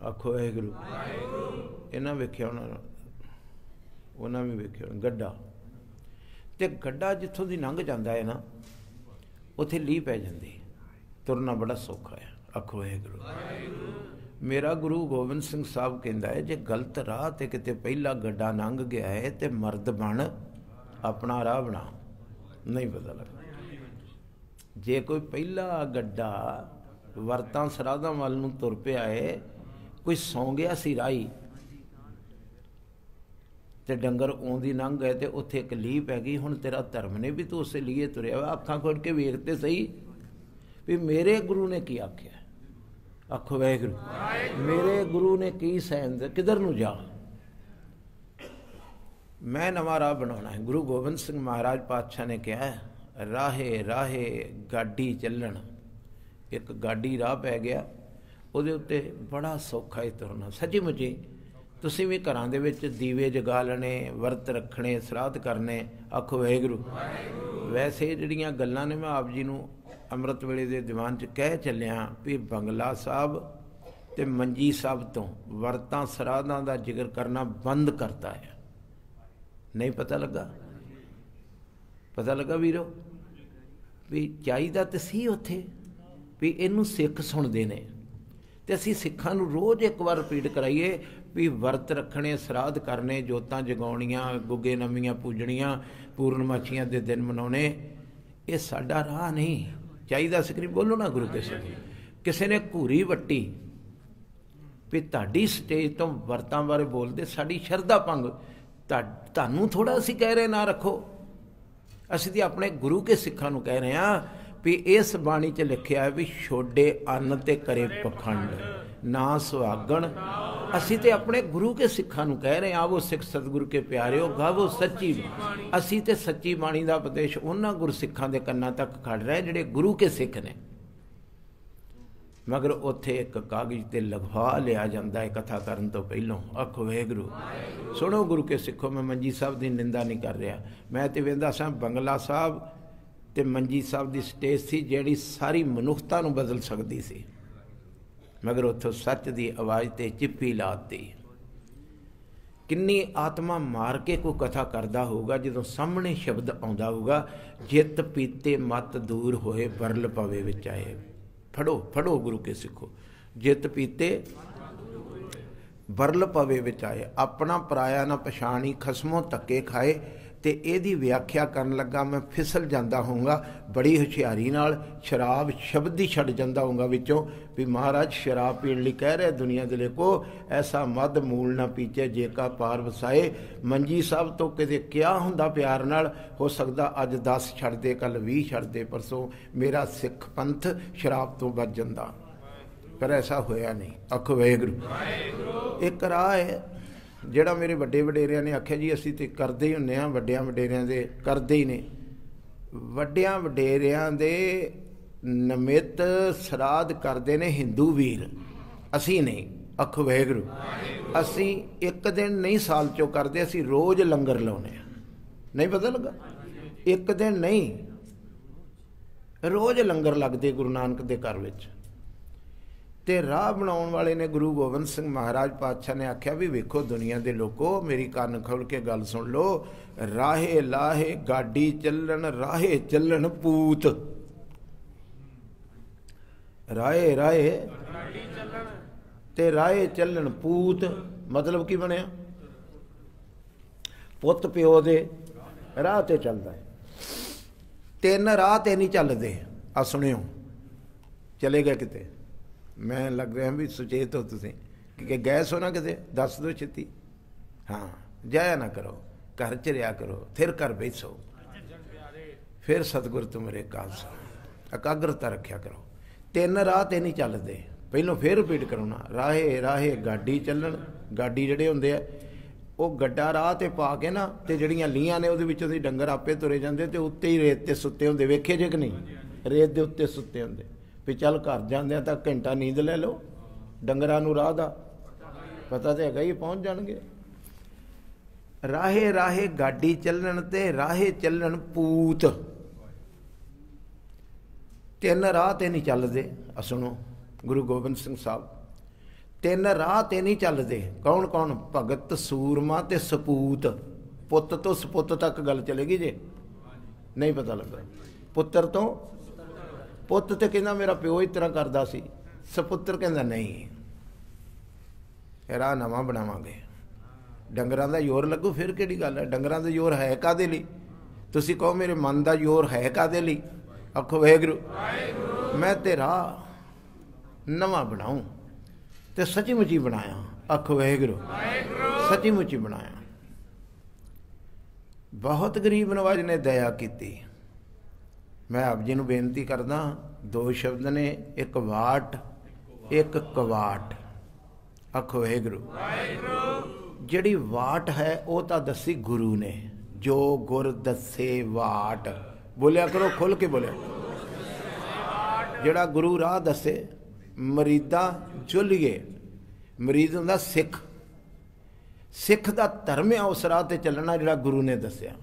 आखो वाहिगुरू। इन्हां वेख्या उन्हां उन्हां भी वेख्या गड्ढा, ते गड्ढा जिथों दी लंघ जांदा है ना उत्थे लीह पै जांदी, तुरना बड़ा सौखा है। आखो वाहिगुरू। मेरा गुरु गोबिंद सिंह साहब कहता है जे गलत राह ते किते पहला गड्ढा लंघ गया है तो मर्द बन अपना राह बना, नहीं पता लगता। जे कोई पहला गड्ढा वरतां सराधां वाल नूं तुर पिया है, कोई सौ गया सी राही ते डंगर आउंदी लंघ गए तो उत्थे एक लीह पै गई, हुण तेरा धर्म ने भी तू उस लिए तुरिया वा, अखां खोल के वेखते सही भी मेरे गुरु ने की आख्या। आखो वाहिगुरू। मेरे गुरु ने की सैन किधर नूं जा, मैं नवा राह बनाना है। गुरु गोबिंद सिंह महाराज पातशाह ने कहा है राहे राहे गाडी चलण, एक गाडी राह पै गया, ਉਹਦੇ ਉੱਤੇ बड़ा सौखा ही तुरना। सच्ची मुची तुसीं भी घरां दे विच दीवे जगा लेने, वरत रखने, श्राद्ध करने। आखो वाहिगुरू। वैसे ਜਿਹੜੀਆਂ ਗੱਲਾਂ ਨੇ मैं आप जी ਨੂੰ ਅੰਮ੍ਰਿਤ ਵੇਲੇ ਦੇ ਦੀਵਾਨ 'ਚ ਕਹਿ ਚੱਲਿਆ ਵੀ ਬੰਗਲਾ ਸਾਹਿਬ ਤੇ ਮੰਜੀ ਸਾਹਿਬ ਤੋਂ ਵਰਤਾਂ ਸਰਾਧਾਂ ਦਾ ਜ਼ਿਕਰ ਕਰਨਾ ਬੰਦ ਕਰਤਾ ਹੈ। ਨਹੀਂ ਪਤਾ ਲੱਗਾ? ਪਤਾ ਲੱਗਾ ਵੀਰੋ? ਵੀ ਚਾਹੀਦਾ ਤੇ ਸੀ ਉੱਥੇ ਵੀ ਇਹਨੂੰ ਸਿੱਖ ਸੁਣਦੇ ਨੇ ਤੇ ਅਸੀਂ ਸਿੱਖਾਂ ਨੂੰ ਰੋਜ਼ ਇੱਕ ਵਾਰ ਰਿਪੀਟ ਕਰਾਈਏ ਵੀ ਵਰਤ ਰੱਖਣੇ, ਸਰਾਧ ਕਰਨੇ, ਜੋਤਾਂ ਜਗਾਉਣੀਆਂ, ਗੁੱਗੇ ਨਵੀਆਂ ਪੂਜਣੀਆਂ, ਪੂਰਨਮਾਸ਼ੀਆਂ ਦੇ ਦਿਨ ਮਨਾਉਣੇ। ਇਹ ਸਾਡਾ ਰਾਹ ਨਹੀਂ ਚਾਹੀਦਾ। ਸਕਰੀ ਬੋਲੋ ਨਾ ਗੁਰੂ ਕੇ ਸਿੱਖ। ਕਿਸੇ ਨੇ ਘੂਰੀ ਵੱਟੀ ਵੀ ਤੁਹਾਡੀ ਸਟੇਜ ਤੋਂ ਵਰਤਾਂ ਬਾਰੇ ਬੋਲਦੇ, ਸਾਡੀ ਸ਼ਰਧਾ ਭੰਗ। ਤੁਹਾਨੂੰ ਥੋੜ੍ਹਾ ਅਸੀਂ ਕਹਿ ਰਹੇ ਨਾ ਰੱਖੋ, ਅਸੀਂ ਤਾਂ ਆਪਣੇ ਗੁਰੂ ਕੇ ਸਿੱਖਾਂ ਨੂੰ ਕਹਿ ਰਹੇ ਹਾਂ ਵੀ ਇਸ ਬਾਣੀ 'ਚ ਲਿਖਿਆ ਵੀ ਛੋਡੇ ਅੰਨ ਤੇ ਕਰੇ ਪਖੰਡ ਨਾ ਸੁਹਾਗਣ। ਅਸੀਂ ਤੇ ਆਪਣੇ ਗੁਰੂ ਕੇ ਸਿੱਖਾਂ ਨੂੰ ਕਹਿ ਰਹੇ ਹਾਂ ਆਵੋ ਸਿੱਖ ਸਤਿਗੁਰੂ ਕੇ ਪਿਆਰਿਓ ਗਾਵੋ ਸੱਚੀ। ਅਸੀਂ ਤੇ ਸੱਚੀ ਬਾਣੀ ਦਾ ਉਪਦੇਸ਼ ਉਹਨਾਂ ਗੁਰਸਿੱਖਾਂ ਦੇ ਕੰਨਾਂ ਤੱਕ ਖੜ ਰਹੇ ਜਿਹੜੇ ਗੁਰੂ ਕੇ ਸਿੱਖ ਨੇ। ਮਗਰ ਉੱਥੇ ਇੱਕ ਕਾਗਜ਼ ਤੇ ਲਿਖਵਾ ਲਿਆ ਜਾਂਦਾ ਹੈ ਕਥਾ ਕਰਨ ਤੋਂ ਪਹਿਲੋਂ। ਆਖੋ ਵਾਹਿਗੁਰੂ। ਸੁਣੋ ਗੁਰੂ ਕੇ ਸਿੱਖੋ, ਮੈਂ ਮੰਜੀ ਸਾਹਿਬ ਦੀ ਨਿੰਦਾ ਨਹੀਂ ਕਰ ਰਿਹਾ। ਮੈਂ ਤੇ ਵੇਂਦਾ ਸਾਂ ਬੰਗਲਾ ਸਾਹਿਬ ਤੇ ਮੰਜੀ ਸਾਹਿਬ ਦੀ ਸਟੇਜ ਸੀ ਜਿਹੜੀ ਸਾਰੀ ਮਨੁੱਖਤਾ ਨੂੰ ਬਦਲ ਸਕਦੀ ਸੀ, ਮਗਰ ਉੱਥੋਂ ਸੱਚ ਦੀ ਆਵਾਜ਼ ਤੇ ਚਿੱਪੀ ਲਾਤੀ। ਕਿੰਨੀ ਆਤਮਾ ਮਾਰ ਕੇ ਕੋਈ ਕਥਾ ਕਰਦਾ ਹੋਊਗਾ ਜਦੋਂ ਸਾਹਮਣੇ ਸ਼ਬਦ ਆਉਂਦਾ ਹੋਊਗਾ ਜਿੱਤ ਪੀਤੇ ਮਤ ਦੂਰ ਹੋਏ ਬਰਲ ਪਵੇ ਵਿੱਚ ਆਏ। ਫੜੋ ਫੜੋ ਗੁਰੂ ਕੇ ਸਿੱਖੋ, ਜਿੱਤ ਪੀਤੇ ਬਰਲ ਪਵੇ ਵਿੱਚ ਆਏ। ਆਪਣਾ ਪਰਾਇਆ ਨਾ ਪਛਾਣੀ, ਖਸਮੋਂ ਧੱਕੇ ਖਾਏ। ਤੇ ਇਹਦੀ ਵਿਆਖਿਆ ਕਰਨ ਲੱਗਾ ਮੈਂ ਫਿਸਲ ਜਾਂਦਾ ਹੋਊਗਾ ਬੜੀ ਹੁਸ਼ਿਆਰੀ ਨਾਲ। ਸ਼ਰਾਬ ਸ਼ਬਦ ਹੀ ਛੱਡ ਜਾਂਦਾ ਹੋਊਗਾ ਵਿੱਚੋਂ ਵੀ ਮਹਾਰਾਜ ਸ਼ਰਾਬ ਪੀਣ ਲਈ ਕਹਿ ਰਿਹਾ ਦੁਨੀਆ ਦੇ ਲੇਕੋ ਐਸਾ ਮਦ ਮੂਲ ਨਾ ਪੀਚੇ ਜੇ ਕਾ ਪਾਰ ਵਸਾਏ। ਮੰਜੀ ਸਾਹਿਬ ਤੋਂ ਕਿਤੇ ਕਿਹਾ ਹੁੰਦਾ ਪਿਆਰ ਨਾਲ, ਹੋ ਸਕਦਾ ਅੱਜ ਦਸ ਛੱਡਦੇ, ਕੱਲ੍ਹ ਵੀਹ ਛੱਡਦੇ, ਪਰਸੋਂ ਮੇਰਾ ਸਿੱਖ ਪੰਥ ਸ਼ਰਾਬ ਤੋਂ ਬਚ ਜਾਂਦਾ, ਪਰ ਐਸਾ ਹੋਇਆ ਨਹੀਂ। ਆਖੋ ਵਾਹਿਗੁਰੂ। ਇੱਕ ਰਾਹ ਹੈ ਜਿਹੜਾ ਮੇਰੇ ਵੱਡੇ ਵਡੇਰਿਆਂ ਨੇ ਆਖਿਆ ਜੀ ਅਸੀਂ ਤੇ ਕਰਦੇ ਹੀ ਹੁੰਦੇ ਹਾਂ, ਵੱਡਿਆਂ ਵਡੇਰਿਆਂ ਦੇ ਕਰਦੇ ਹੀ ਨੇ। ਵੱਡਿਆਂ ਵਡੇਰਿਆਂ ਦੇ ਨਿਮਿਤ ਸਰਾਧ ਕਰਦੇ ਨੇ ਹਿੰਦੂ ਵੀਰ, ਅਸੀਂ ਨਹੀਂ। ਆਖੋ ਵਾਹਿਗੁਰੂ। ਅਸੀਂ ਇੱਕ ਦਿਨ ਨਹੀਂ ਸਾਲ 'ਚੋਂ ਕਰਦੇ, ਅਸੀਂ ਰੋਜ਼ ਲੰਗਰ ਲਾਉਂਦੇ ਹਾਂ। ਨਹੀਂ ਪਤਾ ਲੱਗਾ? ਇੱਕ ਦਿਨ ਨਹੀਂ, ਰੋਜ਼ ਲੰਗਰ ਲੱਗਦੇ ਗੁਰੂ ਨਾਨਕ ਦੇ ਘਰ ਵਿੱਚ। ਤੇ ਰਾਹ ਬਣਾਉਣ ਵਾਲੇ ਨੇ ਗੁਰੂ ਗੋਬਿੰਦ ਸਿੰਘ ਮਹਾਰਾਜ ਪਾਤਸ਼ਾਹ ਨੇ ਆਖਿਆ ਵੀ ਵੇਖੋ ਦੁਨੀਆ ਦੇ ਲੋਕੋ, ਮੇਰੀ ਕੰਨ ਖੋਲ ਕੇ ਗੱਲ ਸੁਣ ਲਓ। ਰਾਹੇ ਲਾਹੇ ਗਾਡੀ ਚੱਲਣ, ਰਾਹੇ ਚੱਲਣ ਪੂਤ। ਰਾਹੇ ਰਾਹੇ ਤੇ ਰਾਹੇ ਚੱਲਣ ਪੂਤ ਮਤਲਬ ਕੀ ਬਣਿਆ? ਪੁੱਤ ਪਿਓ ਦੇ ਰਾਹ ਤੇ ਚੱਲਦਾ ਹੈ। ਤਿੰਨ ਰਾਹ ਤੇ ਨਹੀਂ ਚੱਲਦੇ। ਆ ਸੁਣਿਓ, ਚਲੇ ਗਏ ਕਿਤੇ। ਮੈਂ ਲੱਗ ਰਿਹਾ ਵੀ ਸੁਚੇਤ ਹੋ ਤੁਸੀਂ ਕਿ ਗਏ ਸੋ ਨਾ ਕਿਤੇ, ਦੱਸ ਦਿਓ ਛੇਤੀ। ਹਾਂ, ਜਾਇਆ ਨਾ ਕਰੋ, ਘਰ 'ਚ ਰਿਹਾ ਕਰੋ, ਫਿਰ ਘਰ ਬੈਠੋ, ਫਿਰ ਸਤਿਗੁਰ ਤੁਮਰੇ ਕਾਲਸਾ ਇਕਾਗਰਤਾ ਰੱਖਿਆ ਕਰੋ। ਤਿੰਨ ਰਾਹ ਤੇ ਨਹੀਂ ਚੱਲਦੇ। ਪਹਿਲੋਂ ਫਿਰ ਰਿਪੀਟ ਕਰਾਉਣਾ, ਰਾਹੇ ਰਾਹੇ ਗਾਡੀ ਚੱਲਣ। ਗਾਡੀ ਜਿਹੜੇ ਹੁੰਦੇ ਆ ਉਹ ਗੱਡਾ ਰਾਹ ਤੇ ਪਾ ਕੇ ਨਾ, ਤੇ ਜਿਹੜੀਆਂ ਲੀਹਾਂ ਨੇ ਉਹਦੇ ਵਿੱਚੋਂ ਦੀ ਡੰਗਰ ਆਪੇ ਤੁਰੇ ਜਾਂਦੇ ਤੇ ਉੱਤੇ ਹੀ ਰੇਤ ਤੇ ਸੁੱਤੇ ਹੁੰਦੇ। ਵੇਖੇ ਜੇ ਕਿ ਨਹੀਂ? ਰੇਤ ਦੇ ਉੱਤੇ ਸੁੱਤੇ ਹੁੰਦੇ ਵੀ ਚੱਲ ਘਰ ਜਾਂਦਿਆਂ ਤਾਂ ਘੰਟਾ ਨੀਂਦ ਲੈ ਲਓ, ਡੰਗਰਾਂ ਨੂੰ ਰਾਹ ਦਾ ਪਤਾ ਤਾਂ ਹੈਗਾ ਹੀ, ਪਹੁੰਚ ਜਾਣਗੇ। ਰਾਹੇ ਰਾਹੇ ਗਾਡੀ ਚੱਲਣ ਤੇ ਰਾਹੇ ਚੱਲਣ ਪੂਤ। ਤਿੰਨ ਰਾਹ ਤੇ ਨਹੀਂ ਚੱਲਦੇ। ਆ ਸੁਣੋ ਗੁਰੂ ਗੋਬਿੰਦ ਸਿੰਘ ਸਾਹਿਬ, ਤਿੰਨ ਰਾਹ ਤੇ नहीं चलते। कौन कौन? भगत सूरमा ते सपूत। पुत तो सपुत तक गल चलेगी जे नहीं पता लगा। पुत्र तो पुत तो कहना मेरा प्यो इस तरह करता सी, सपुत्र कहता नहीं राह नवां बनावांगे। डंगरां दा जोर लगू फिर किहड़ी गल है? डंगरां दा जोर है कादे लई? तुसीं कहो मेरे मन दा जोर है कादे लई? आखो वाहिगुरू मैं ते राह नवां बनाऊं ते सच्ची मुची बनाया। आखो वाहिगुरू सच्ची मुची बनाया। बहुत गरीब नवाज ने दया की। मैं आप जी नूं बेनती करदा, दो शब्द ने, एक वाट एक कवाट। आखो वाहिगुरू जिहड़ी वाट है वो तो दसी गुरु ने, जो गुर दसे वाट। बोलिया करो खुल के बोलिया। जिहड़ा गुरु राह दसे मरीदा झुलिए। मरीद हुंदा सिख, सिख दा धर्म है उस राह ते चलना जिहड़ा गुरु ने दसिया।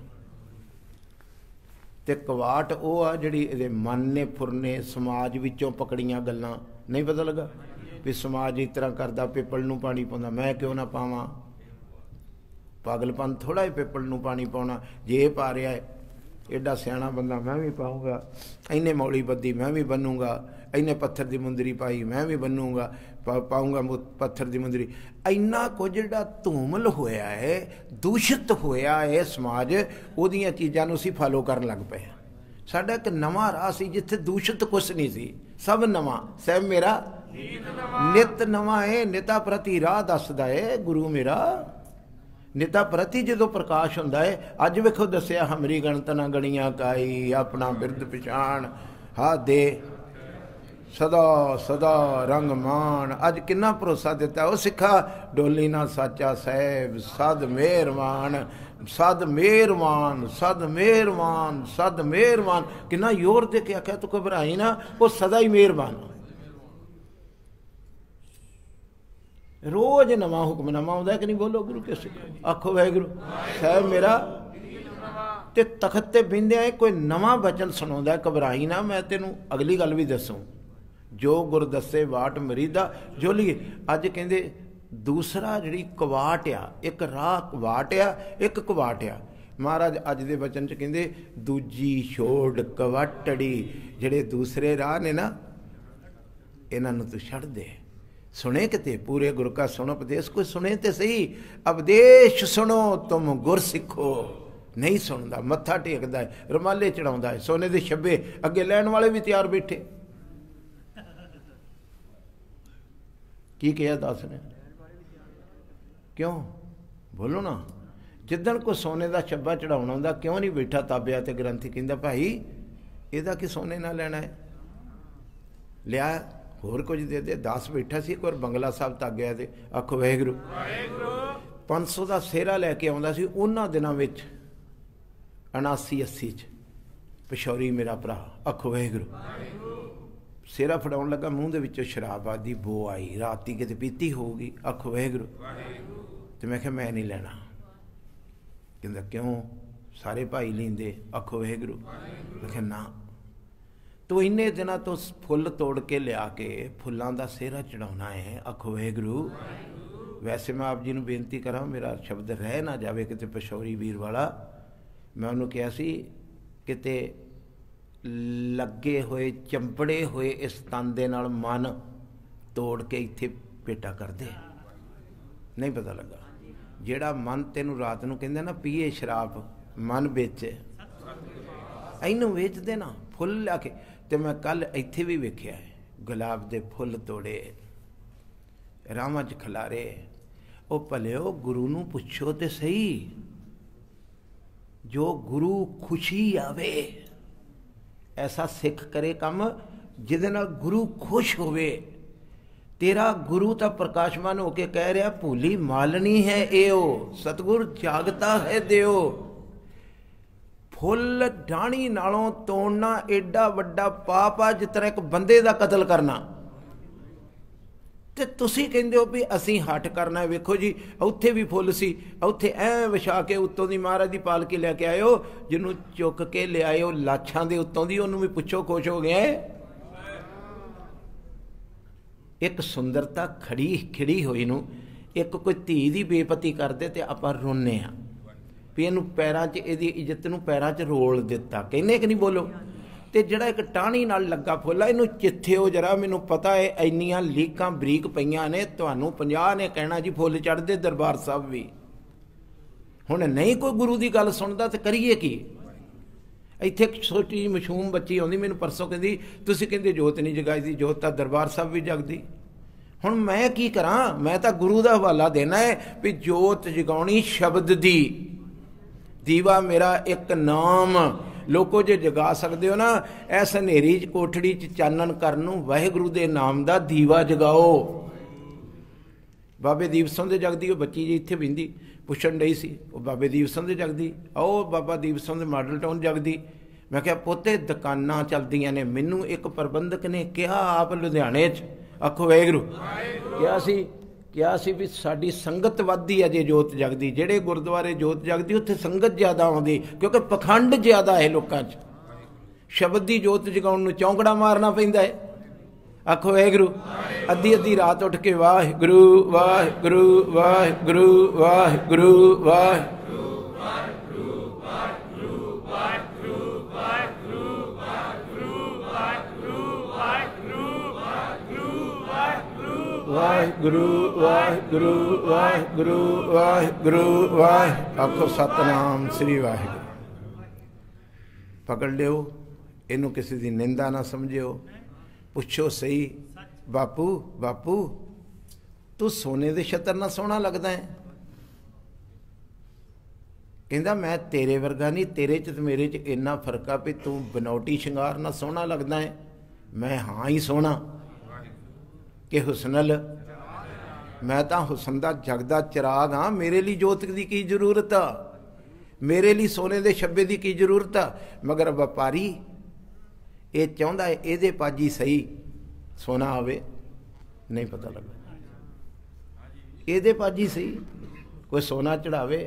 ते कवाट वो आ जिहड़ी इहदे मन ने फुरने समाज विचों पकड़ियां गल्लां नहीं पता लगा भी समाज इस तरह करदा, पिपल नूं पानी पाउंदा मैं क्यों ना पावां। पागलपन थोड़ा ही पिपल नूं पानी पाउणा। जे ये पा रिहा है एडा सियाणा बंदा मैं भी पाऊँगा, इन्हें मौली बद्दी मैं भी बनूँगा, इन्हें पत्थर की मुंदरी पाई मैं भी बनूँगा, पा पाऊँगा पत्थर की मुंदरी। इन्ना कुछ जिहड़ा धूमल होया है, दूषित होया है समाज, उहदियां चीज़ां नूं असीं फॉलो करन लग पए। साडा एक नवां राह सी जिथे दूषित कुछ नहीं सी, सब नवां। सैब मेरा नित नवां है, निता प्रति राह दसदा है गुरु मेरा। निता प्रति जो प्रकाश होंदा है। अज वेखो दसिया हमरी गणत ना गणियां काई, अपना बिरद पिछाण हा दे सदा सदा रंग मान। अज किन्ना भरोसा दिता वो सिखा, डोली ना साचा साहेब सद मेहरवान, सद मेहरवान, सद मेहरवान, सद मेहरवान। किन्ना जोर दे के आख्या तू घबराई ना, वो सदा ही मेहरबान। रोज नवा हुक्मनामा आउंदा कि नहीं? बोलो गुरु के सिख। आखो वाहिगुरू साहब मेरा ते तखत ते बिंदिया कोई नवा बचन सुनाउंदा, घबराई ना मैं तेनू अगली गल भी दसूं। जो गुर दसे वाट मरीदा जोलीए। अज कहंदे दूसरा जिहड़ी कवाट आ, एक राह वाट आ, एक कवाट आ। महाराज अज दे वचन च कहंदे दूजी छोड़ कवाटड़ी। जिहड़े दूसरे राह ने ना इन्हां नूं तूं छड्ड दे। सुने किते पूरे गुरु का सुनो उपदेश, कोई सुने तो सही। उपदेश सुनो तुम गुर सिखो। नहीं सुनता, मत्था टेकदा है, रुमाले चढ़ाउंदा है, सोने दे छब्बे अगे लैण वाले भी तैयार बैठे। की कहा दस ने? क्यों बोलो ना। जिदन को सोने का छब्बा चढ़ाउणा हुंदा क्यों नहीं बैठा ताबिया ते ग्रंथी कहंदा भाई इहदा कि सोने ना लेना है, लिया होर कुछ दे दे। दस बैठा सी, एक बार बंगला साहब तक गया तो आखो वाहिगुरू पाँच सौ का सेहरा लैके आउंदा सी। उन्हां दिनां विच उनासी अस्सी च पिछौरी मेरा भरा। आखो वाहिगुरू सेहरा फड़ाउण लगा, मूँह दे विचों शराब आदि बो आई। राती किते पीती होगी। आखो वाहिगुरू तो मैं कहा मैं नहीं लेना। कहंदा क्यों? सारे भाई लैंदे। आखो वाहिगुरू। मैं कहा ना। तो इन्ने दिनों तो फुल तोड़ के लिया के फुलों का सेहरा चढ़ाना है। आखो वाहिगुरू। वैसे मैं आप जी नूं बेनती करा, मेरा शब्द रह ना जाए किते पिछौरी वीर वाला। मैं उन्होंने कहा सी किते लगे हुए चंपड़े हुए इस तन दे नाल मन तोड़ के इत्थे पेटा कर दे। नहीं पता लगा। जेड़ा मन तेनू रात नूं कहंदा ना पीए शराब, मन बेचे, इनू वेच देना फुल ला के। तो मैं कल इत्थे भी वेख्या है, गुलाब दे फुल तोड़े, रामां च खलारे। ओ भलिओ गुरु नूं पुछो ते सही, जो गुरु खुशी आवे ऐसा सिख करे काम जिहदे नाल गुरु खुश होवे। तेरा गुरु तो प्रकाशमान होके कह रहा भूली मालनी है एओ, सतगुर जागता है देओ। फुल डाणी नालों तोड़ना एडा वड्डा पाप आ जिस तरह एक बंदे दा कतल करना। ते तुसी कहंदे हो भी असीं हट करना। वेखो जी उत्थे भी फुल सी, उत्थे ऐ विछा के उत्तों दी महाराज दी पालकी लैके आयो, जिन्हों चुक के ले आयो लाछां दे उत्तों दी, उन्होंने भी पुछो खुश हो गया है। एक सुंदरता खड़ी खिड़ी हुई नूं एक कोई धी दी बेपती कर दे ते आपां रोने आ भी इहनूं पैरां 'च इहदी इज्जत नूं पैरां 'च रोल दिता, कहने कि नहीं बोलो। ते जिहड़ा एक टाहनी नाल लग्गा फुੱਲ आ इहनूं चिੱਥਿਓ जरा, मैनूं पता है इंनियां लीकां बरीक पईयां ने, तुहानूं पंजाह ने कहना जी फुੱਲ चढ़दे दरबार साहब भी। हुण नहीं कोई गुरु की गल सुनदा ते करिए की। ਇੱਥੇ एक छोटी मशूम बच्ची आउंदी मैनूं परसों कहंदी तुसीं कहंदे जोत नहीं जगाई दी, जोत तां दरबार साहब भी जगदी। हुण मैं की करां, मैं तां गुरु दा हवाला देना है भी जोत जगाउणी शब्द दी। दीवा मेरा एक नाम लोको जे जगा सकदे हो ना, इस हनेरी च कोठड़ी च चानन करन नूं वाहिगुरू दे नाम दा दीवा जगाओ। बाबे दीप सिंह दे जगदी वो बच्ची जी इत्थे बिंदी पुछण डई सी, वो बाबे दीप सिंह दे जगदी, आओ बाबा दीप सिंह दे मॉडल टाउन जगदी। मैं क्या पोते दुकानां चलदियां ने, मैनूं एक प्रबंधक ने कहा आप लुधियाने च आखो वाहिगुरू क्या सी क्या सी भी साडी संगत वधदी है जे जोत जगदी। ਜਿਹੜੇ गुरुद्वारे जोत जगदी उत्थे संगत ज़्यादा आउंदी क्योंकि पखंड ज़्यादा है लोकां च। शब्द दी जोत जगाउण नूं चौंकड़ा मारना पैंदा है। आखो वाहिगुरू अद्धी अद्धी रात उठ के वाहिगुरू वाहिगुरू वाहिगुरू वाहिगुरू वाहिगुरू वाहिगुरू वाहिगुरू वाहिगुरू वाहिगुरू वाह। आखो सतनाम श्री वाहिगुरू। पकड़ लियो, इनू किसी की निंदा ना समझियो। पुछो सही बापू बापू तू सोने दे छत्र ना सोहना लगदा है? कहंदा मैं तेरे वर्गा नहीं, तेरे च ते मेरे च इन्ना फर्क आ भी तू बनौटी शिंगार ना सोहना लगदा है। मैं हाँ ही सोहना कि हुसनल, मैं तो हुसन दा जगदा चिराग हाँ। मेरे लिए जोत की की जरूरत आ, मेरे लिए सोने दे छब्बे की की जरूरत आ। मगर व्यापारी ये चाहता है ਇਹਦੇ पाजी सही सोना आवे, नहीं पता लगता। ਇਹਦੇ पाजी सही कोई सोना चढ़ावे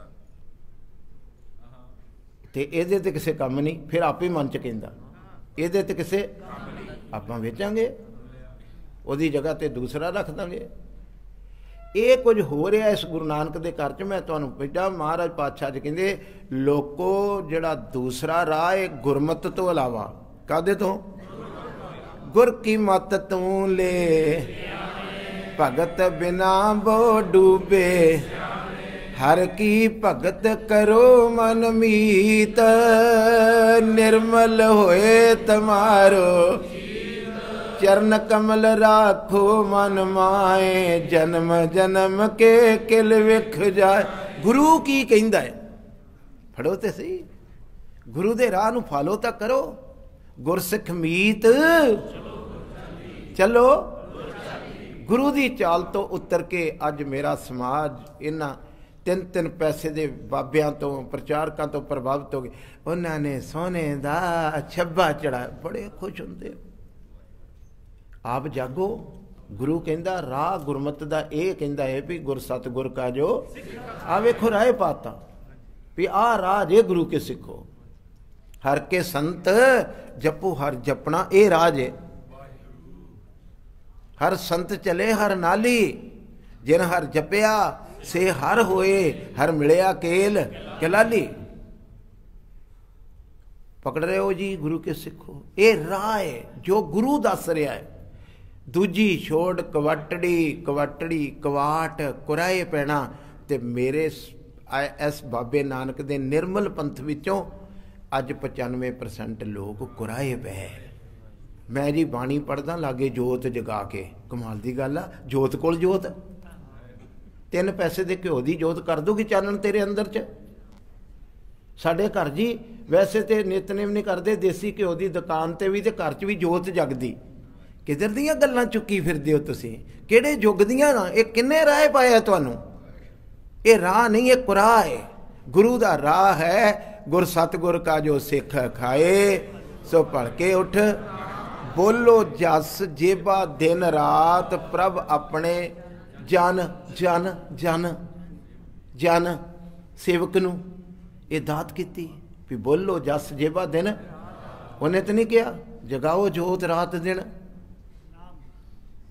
ते ਇਹਦੇ ते किसे काम नहीं, फिर आप ही मन च कहंदा ਇਹਦੇ ते किसे आपां वेचांगे, ਉਹਦੀ जगह ते दूसरा रख देंगे। ये कुछ हो रहा इस गुरु नानक के घर च। मैं तुहानूं पहिला महाराज पातशाह जी कहंदे लोको जिहड़ा दूसरा राह है गुरमत तो इलावा कादे तो गुर की मत तू ले भगत बिना बो डूबे हर की भगत करो मन मीत निर्मल होए तुम्हारो चरण कमल राखो मन माए जन्म जन्म के किल विख जाए। गुरु की कहंदा है फड़ो ते सही, गुरु दे राह नूं फॉलो तां करो। गुरसिख मीत चलो गुरु दी चाल तो उतर के अज मेरा समाज इन्हां तीन तीन पैसे दे बाबियां तो प्रचारकां तो प्रभावित हो गए। उन्होंने सोने दा छब्बा चढ़ाया, बड़े खुश हुंदे। आप जागो, गुरु कहंदा राह गुरमत दा ये कहंदा है भी गुर सतगुर का जो आ वेखो राह पाता भी आ राह जे गुरु के सिखो। हर के संत जपो हर जपना ये राज है। हर संत चले हर नाली जिन हर जपया से हर होए हर मिलया केल कलाली। पकड़ रहे हो जी गुरु के सिखो, ये राह है जो गुरु दस रहा है। दूजी छोड़ कवाटड़ी कवाटड़ी कवाट कुराए पैना ते मेरे इस बाबे नानक दे निर्मल पंथ विचों अज पचानवे परसेंट लोग कुराए पे। मैं जी बाणी पढ़दा लागे जोत जगा के, कमाल दी गल आ। जोत कोल जोत, तीन पैसे दे घ्यो दी जोत कर दूगी चानन तेरे अंदर च। साडे घर जी वैसे तो नितनेम नहीं करते, देसी घ्यो दी दुकान ते भी ते घर च भी जोत जगदी। किधर दियां गल्लां चुक्की फिरदे हो तुसीं? किहड़े युग दियां ना? ये किन्ने राह पाया तुहानूं? ये राह नहीं, ये कुराह है। गुरु दा राह है गुर सतगुर का जो सिख खाए सो पढ़ के उठ। बोलो जस जेबा दिन रात प्रभ अपने जन जन जन जन सेवक नूं ये दात कीती भी बोलो जस जेबा दिन। उन्हें तो नहीं कहा जगाओ जोत रात दिन।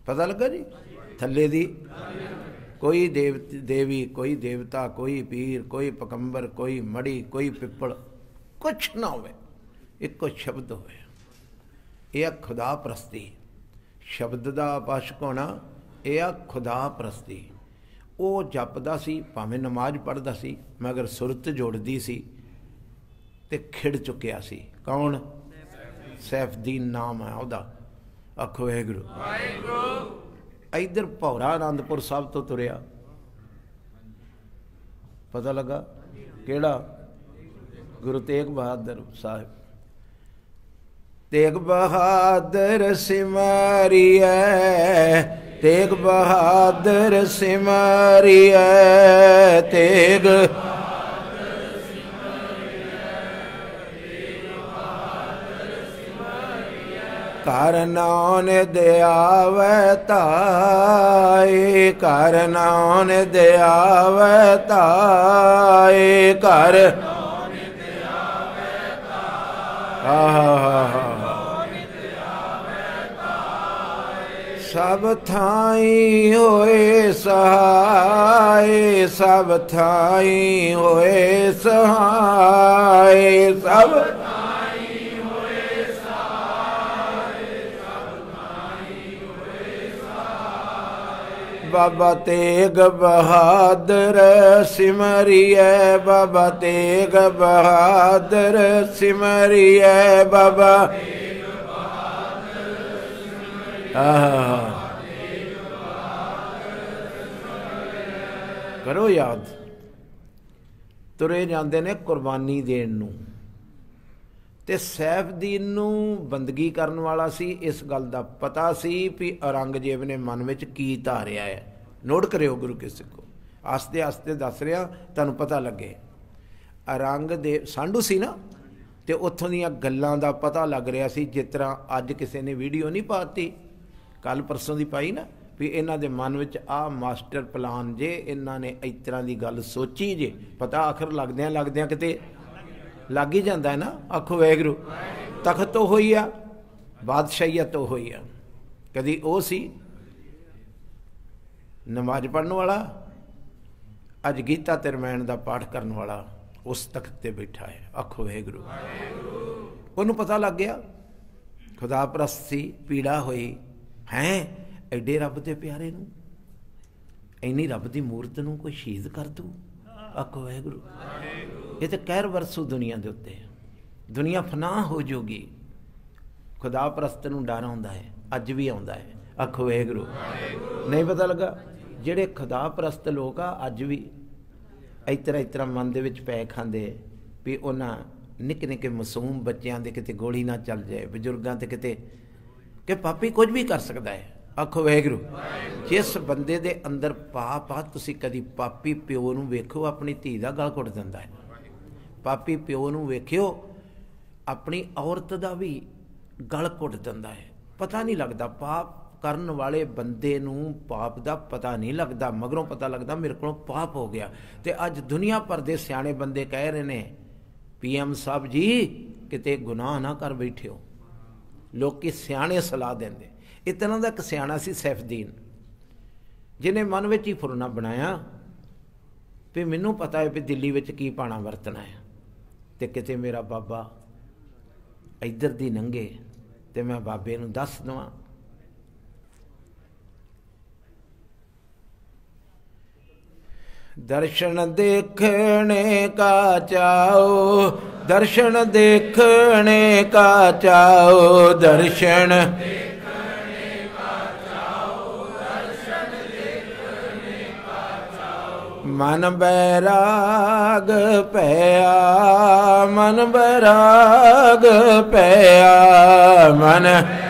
पता लगा जी? थल्ले दी कोई देव देवी, कोई देवता, कोई पीर, कोई पकंबर, कोई मड़ी, कोई पिपल, कुछ ना होवे, एको शब्द होवे। यह खुदा परस्ती, शब्द दा आपाशक होना, यह खुदा परस्ती। वो जपदा सी, भावें नमाज पढ़दा सी, मगर सुरत जोड़दी सी ते खिड़ चुकिया सी। कौन? सैफदीन नाम है उहदा। आखो वाहिगुरू। इधर भौरा आनंदपुर साहब तो तुरिया, पता लगा केड़ा? गुरु तेग बहादुर साहब। तेग बहादुर सिमरिया, तेग बहादुर सिमरिया, तेग कर नान दयावै ताए, कर नान दयावै ताए, कर सब थाई होए सहाय, सब थाई होए सहाय, सब बाबा तेग बहादुर सिमरिया, बाबा तेग बहादुर सिमरिया, बाबा करो याद। तुरे जाते ने कुर्बानी देन नूं, ते सैफदीन नूं बंदगी करन वाला सी। इस गल दा पता सी भी औरंगजेब ने मन में की धारिया है। नोट करियो गुरु के सिखो, आस्ते आस्ते दस रहा तुहानूं पता लगे। औरंगजेब सांडू सी ना, ते उत्थों दीयां गल्लां दा पता लग रहा सी। जिस तरह अज किसी ने वीडियो नहीं पाती, कल परसों की पाई ना, भी इन्हां दे मन में आ मास्टर प्लान जे, इन्हां ने इस तरह की गल सोची जे। पता आखिर लगद्यां लगद्यां किते लग ही जाता है ना। आखो वाहिगुरू। तख्त तो होई आ, बादशाहीयत तो होई आ। कदी वो सी नमाज पढ़ने वाला, अज गीता ते रामायण दा पाठ करने वाला उस तख्त ते बैठा है। आखो वाहिगुरू। उन्होंने पता लग गया खुदा परस्त सी, पीड़ा हुई हैं एडे रब दे प्यारे नूं, इन्नी रब दी मूरत नूं कोई शहीद कर दू। आखो वाहिगुरू। ये तो कहर वरसू दुनिया के उत्ते, दुनिया फना हो जाऊगी। खुदा परस्त नूं डर आउंदा है, अज भी आउंदा है। आखो वाहिगुरू। नहीं पता लगा? जिहड़े खुदा परस्त लोग आ अज भी इस तरह इस तरह मन दे विच पै खांदे भी उन्हां निक्के निक्के मासूम बच्चों के किते गोली ना चल जाए, बजुर्गों ते किते कि पापी कुछ भी कर सकता है। आखो वाहिगुरू। जिस बंदे दे अंदर पाप आ, तुसीं कदी पापी प्यो नूं वेखो अपनी धी दा गल घुट दिंदा है। पापी प्यो नूं वेखियो अपनी औरत दा भी गल घुट दिंदा है। पता नहीं लगता पाप करन वाले बंदे नूं पाप दा पता नहीं लगता, मगरों पता लगता मेरे को पाप हो गया। तो अज दुनिया भर दे सियाणे बंदे कह रहे ने पी एम साहब जी किते गुनाह ना कर बैठे हो। लोग सियाणे सलाह देंदे। इतना दा एक सियाणा सी सैफदीन, जिन्हें मन में ही फुरना बनाया भी मैनू पता है भी दिल्ली में की पाना वरतना है, तो किते मेरा बाबा इधर दी नंगे तो मैं बाबे नूं दस दवां दर्शन देखने का चाओ, दर्शन देखने का चाओ, दर्शन देखने का चाओ, दर्शन देखने का चाओ। मन बैराग पया, मन बैराग पया, मन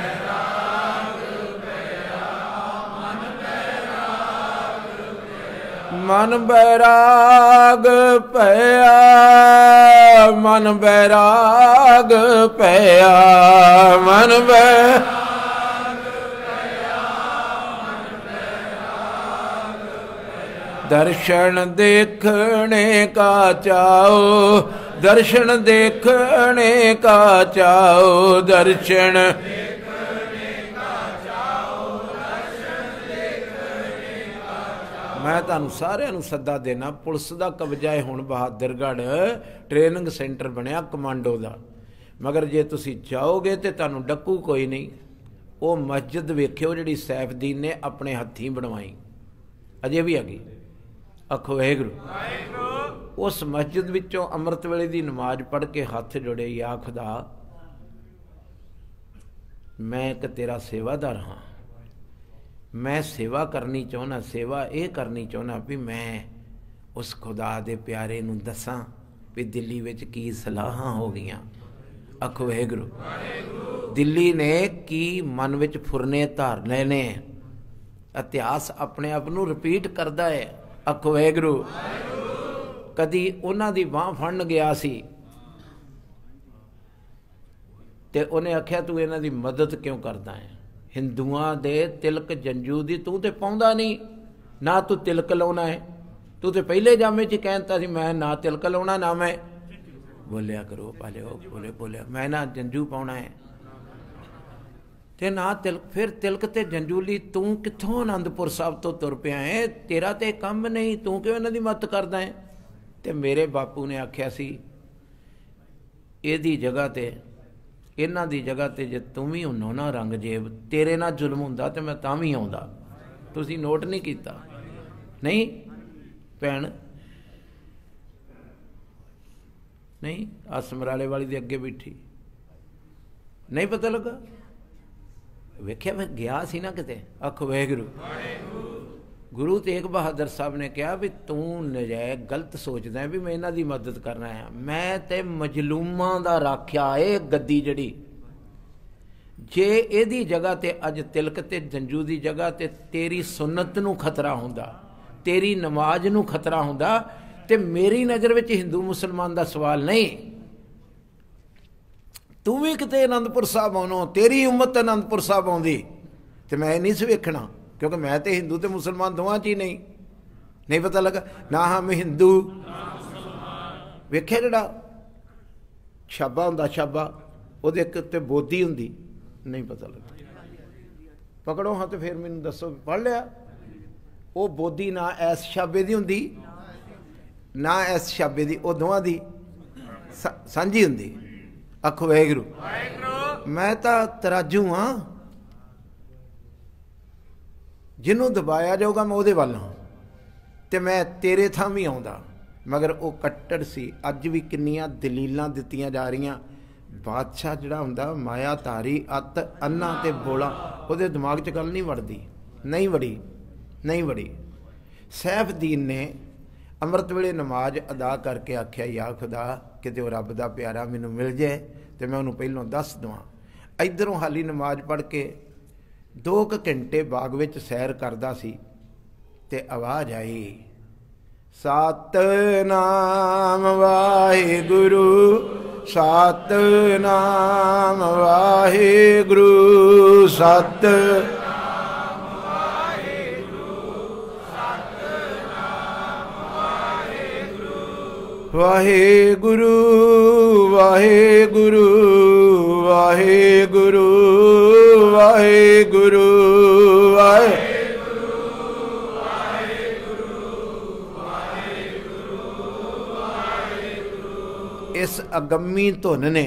मन बैराग पया, मन बैराग पया, मन बैराग पया, मन बैराग पया। दर्शन देखने का चाओ, दर्शन देखने का चाओ, दर्शन देखने का चाओ, दर्शन मैं तुहानू सारिਆਂ ਨੂੰ सद्दा देना, पुलिस का कब्जा है हुण बहादुरगढ़, ट्रेनिंग सेंटर बनया कमांडो का, मगर जे तुसी जाओगे तो तुहानू डक्कू कोई नहीं। वो मस्जिद वेख्यो जिहड़ी सैफदीन ने अपने हत्थीं बनवाई, अजे भी हैगी, आखो वाहिगुरू। उस मस्जिद विचों अमृत वेले की नमाज पढ़ के हथ जोड़े, या खुदा मैं एक तेरा सेवादार हाँ, मैं सेवा करनी चाहना, सेवा ये करनी चाहना भी मैं उस खुदा दे प्यारे नूं दसां भी दिल्ली विच की सलाहां हो गईयां। आखो वाहिगुरू। दिल्ली ने की मन विच फुरने धार लेने, इतिहास अपने आप नूं रिपीट करदा है। आखो वाहिगुरू। कदी उन्हां दी बांह फड़न गया सी ते उन्हें आख्या तू इन्हां दी मदद क्यों करदा है? हिंदुआं दे तिलक जंजू दी तू तो पाउंदा नहीं, ना तू तिलक लाउणा है, तू तो पहले जामे च कहता सी मैं ना तिलक लाउणा ना मैं बोलिया करो पाले बोले बोलिया मैं ना जंजू पाउणा है ते ना तिलक। फिर तिलक ते जंजूली तू कित्थों आनंदपुर साहब तो तुर पिया है? तेरा ते काम नहीं, तू क्यों इन्हां दी मदद करदा है? ते मेरे बापू ने आख्या सी इहदी जगह ते इन्हां दी जगह ते जे तू भी हुन्नो ना रंगजेब, तेरे नाल जुल्म हुंदा ते मैं तां भी आउंदा। तुसीं नोट नहीं कीता? नहीं भैण नहीं, आ समराले वाली दे अगे बैठी नहीं पता लगा? वेख्या मैं गया सी ना किते। आखो वाहिगुरू। गुरु तेग बहादुर साहब ने कहा भी तू नजायज गलत सोचदा है भी मैं इन्हां दी मदद करना है। मैं ते मजलूमां दा राख्या ए गद्दी जड़ी, जे इहदी जगह ते अज तिलक ते जंजू दी जगह ते तेरी सुन्नत नूं खतरा हुंदा, तेरी नमाज नूं खतरा हुंदा, ते मेरी नज़र विच हिंदू मुसलमान दा सवाल नहीं। तू भी किते आनंदपुर साहब आउणो, तेरी उम्मत आनंदपुर साहब आउंदी ते मैं नहीं सी वेखना, क्योंकि मैं तो हिंदू तो मुसलमान दोवां च ही नहीं नहीं पता लगा ना हम हिंदू। वेख्या जिहड़ा छाबा हुंदा, छाबा उहदे उत्ते बोधी हुंदी, नहीं पता लगा। पकड़ो हाँ तो फिर मैनूं दसो, पढ़ लिया? वो बोधी ना ऐस छाबे दी हुंदी ना ऐस छाबे दी, वो दोवां दी सांझी हुंदी। आखो वाहिगुरू। मैं तो तराजू हाँ, जिन्हों दबाया जाऊगा मैं उहदे वल हाँ, ते मैं तेरे थां भी आउंदा। मगर वो कट्टड़ सी। अज भी किन्नियां दलीलां दित्तियां जा रहीआं। बादशाह जिहड़ा हुंदा माया धारी अत अन्ना ते बोला, उहदे दिमाग च गल नहीं वड़दी, नहीं वड़ी नहीं वड़ी। सैफदीन ने अमृत वेले नमाज अदा करके आख्या या खुदा किते रब दा प्यारा मैनूं मिल जाए तो मैं उन्होंने पहलों दस देवां। इधरों हाली नमाज पढ़ के दो क घंटे बाग विच सैर करदा सी ते आवाज़ आई, सतनाम वाहिगुरू सतनाम वाहिगुरू सत वाहिगुरू वाहिगुरू वाहिगुरू वाहिगुरू वाहिगुरू। इस अगम्मी धुन ने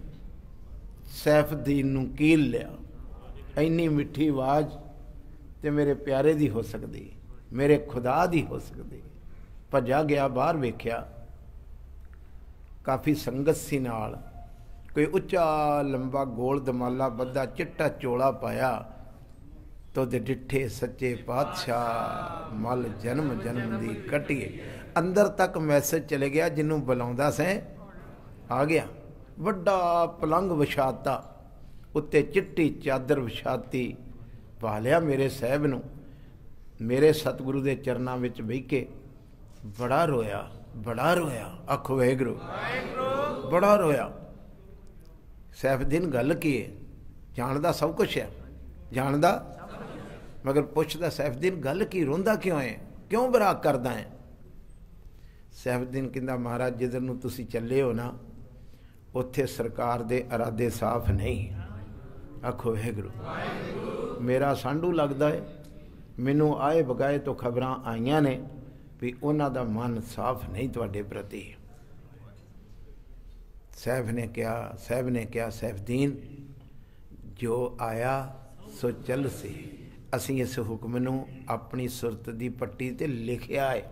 सैफदीन नूं कील लिया। इन्नी मिठी आवाज़ ते मेरे प्यारे दी हो सकती, मेरे खुदा दी हो सकती। भजा गया बाहर, वेख्या काफ़ी संगत सी नाल, कोई उच्चा लंबा गोल दमाला बद्धा चिट्टा चोला पाया तो दे डिठे सच्चे पातशाह मल जन्म जन्म दी कटिए। अंदर तक मैसेज चले गया, जिन्हों बुलाउंदा से आ गया। वड्डा पलंग विछाता, उत्ते चिट्टी चादर विछाती, पालिया मेरे साहब नूं मेरे सतगुरु दे चरनां विच बह के बड़ा रोया बड़ा रोया। आखो वाहिगुरू। बड़ा रोया। सैफदीन गल की है, जानदा सब कुछ है, जानदा, मगर पुछदा सैफदीन गल की, रोंदा क्यों है, क्यों बराक करदा है? सैफदीन कहंदा महाराज जिधर नूं तुसी चले हो ना, उत्थे सरकार दे इरादे साफ नहीं। आखो वाहिगुरू। मेरा सांडू लगदा है, मैनू आए बगाए तो खबरां आईयां ने भी उन्हां दा मन साफ नहीं तुहाडे प्रति। साहब ने कहा साहब ने कहा साहिबदीन जो आया सो चल सी, असीं इस हुक्म नूं अपनी सुरत दी पट्टी ते लिखिया है,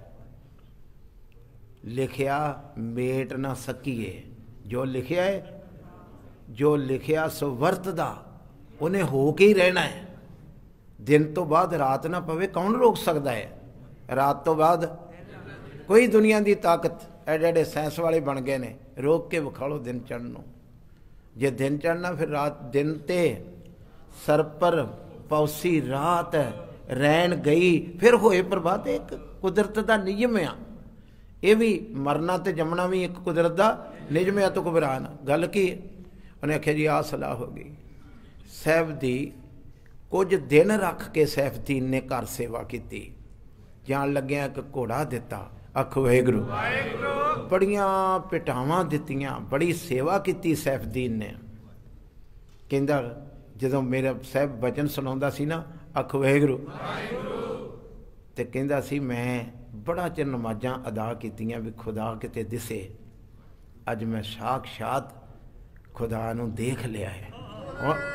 लिखिया मेट ना सकीए। जो लिखिया है, जो लिखिया सो वरतदा, उन्हें हो के ही रहना है। दिन तो बाद रात ना पवे, कौन रोक सकता है? रात तो बाद कोई दुनिया की ताकत एडे एडे साइंस वाले बन गए ने, रोक के विखा लो दिन चढ़न। जे दिन चढ़ना फिर रात, दिन ते सर पर पौसी रात रैन गई फिर होए प्रभात। एक कुदरत का नियम आ, ये भी मरना तो जमना भी एक कुदरत का नियम आ। तो घबरा ना। गल की उन्हें आख्या जी आ सलाह हो गई। साहब दी कुछ दिन रख के सैफदीन ने घर सेवा की। जान लग्या एक घोड़ा दिता, अख वाहिगुरू, बड़िया पिटावां दित्तियां, बड़ी सेवा की सैफदीन ने। कहंदा जदों मेरा साहब वचन सुनाउंदा सी ना, अख वाहिगुरू, ते कहंदा सी मैं बड़ा चिर नमाज़ां अदा कीतियां भी खुदा किते दिसे। अज मैं साक्षात खुदा नूं देख लिया है। और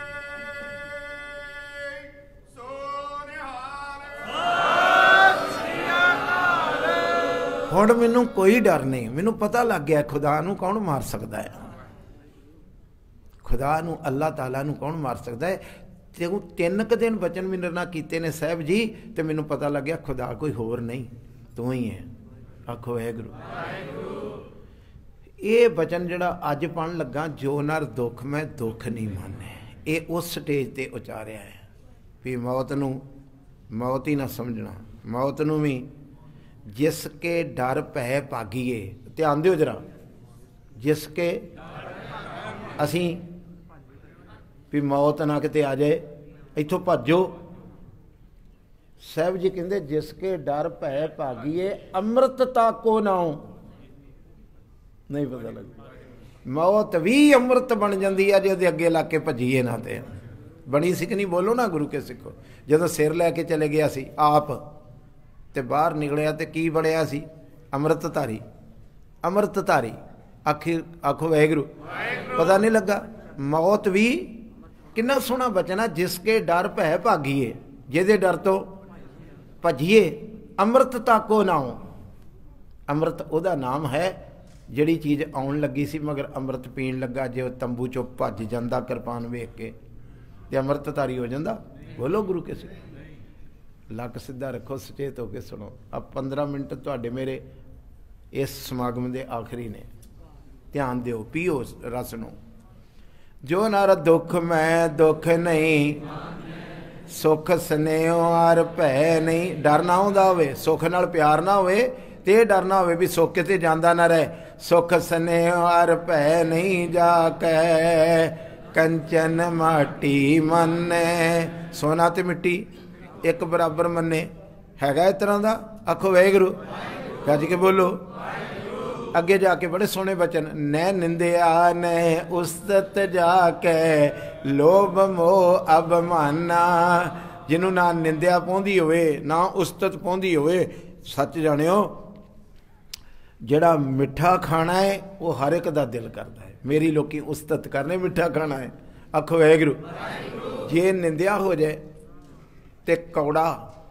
हुण मैनू कोई डर नहीं, मैनू पता लग गया खुदा नूं कौन मार सकता है, खुदा नूं अल्लाह ताला नूं कौन मार सकता है। ते तीन क दिन बचन मेरे नाल कीते ने साहब जी, तो मैनू पता लग गया खुदा कोई होर नहीं, तू ही है। आखो वाहिगुरू। ये बचन जिहड़ा अज पढ़न लगा, जो नर दुख मैं दुख नहीं माने, ये उस स्टेज ते उचारिया है भी मौत नूं मौत ही ना समझना। मौत नूं भी जिसके डर भै भागीए, ध्यान दिओ जरा, जिसके असीं भी मौत ना किते आ जाए, इत्थों भज्जो। साहब जी कहंदे जिसके डर भै भागीए, अमृत ताको नाओ। नहीं पता लगता, मौत भी अमृत बन जाती है जो अगे ला के भजीए ना। तो बनी सी कि नहीं, बोलो ना गुरु के सिखो। जदों सिर लैके चले गया सी आप ते बाहर निकलिया तो की बनिया सी? अमृतधारी। अमृतधारी आखिर आखो वाहिगुरू, पता नहीं लगा। मौत भी कितना सोहना बचना, जिसके डर भै भागीए, जिहदे डर तो भजीए, अमृत ताको नाओ। अमृत उहदा नाम है। जिहड़ी चीज़ आउण लगी सी मगर अमृत पीण लगा, जे तंबू चों भज जांदा किरपान वेख के, ते अमृतधारी हो जांदा। बोलो गुरु के सिख। लक सीधा रखो, सचेत होकर सुनो। अब पंद्रह मिनट तुहाडे मेरे इस समागम के आखिरी ने, ध्यान दिओ, पीओ रस नूं। जो नर दुख मैं दुख नहीं, सुख स्नेह आर भै नहीं। डर ना आउंदा होवे, सुख नाल प्यार ना होवे, ते डर ना होवे भी सुख किते जांदा ना रहे। सुख स्नेह आर भै नहीं, जाके कंचन माटी मन्ने। सोना ते मिट्टी एक बराबर मन्ने, हैगा इस तरह का? आखो वाहिगुरू, गज के बोलो। अगे जाके बड़े सोहने बचन, न निंदिया न उस्तत जाके, लोभ मोह अभिमाना। जिन्हों ना निंदिया पौंदी होवे, ना उस्तत पौंदी होवे, सच जानियो जिहड़ा मिठा खाना है वो हर एक दा दिल करता है। मेरी लोकी उस्तत करने, मिठा खाना है। आखो वाहिगुरू। जे निंदिया हो जाए ते कौड़ा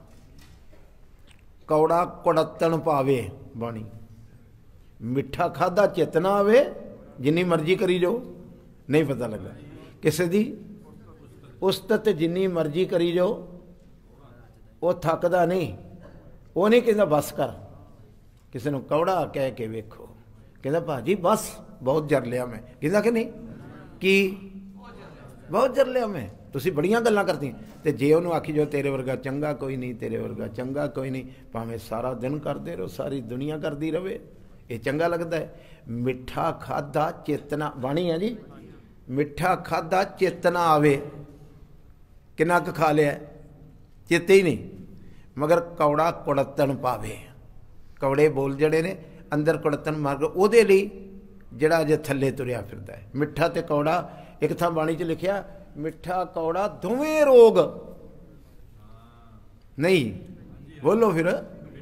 कौड़ा कुड़तन पावे बाणी। मिठा खादा चेतना आवे, जिन्नी मर्जी करी जाओ, नहीं पता लगा किसी दी उस्तत जिन्नी मर्जी करी जाओ, वो थकदा नहीं। वो नहीं कहता बस कर। किसी को कौड़ा कह के वेखो, कहता भाजी बस बहुत जर लिया मैं। कहता कि नहीं कि बहुत जर लिया मैं, तुसी बड़ियां गल्लां करती। तो जे उन्होंने आखी जो तेरे वर्गा चंगा कोई नहीं, तेरे वर्गा चंगा कोई नहीं, भावें सारा दिन करते रहो, सारी दुनिया करती रहे, ये चंगा लगता है। मिठा खादा चेतना बाणी है जी, मिठा खादा चेतना आवे। किन्ना क खा लिया चेते ही नहीं, मगर कौड़ा कुड़तन पावे। कौड़े बोल जड़े ने अंदर कुड़तन मार, ओहदे लई जिहड़ा अजे थल्ले तुरिया फिरदा है। मिठा ते कौड़ा, एक थां बाणी च लिखिया मिठा कौड़ा दोवें रोग नहीं बोलो फिर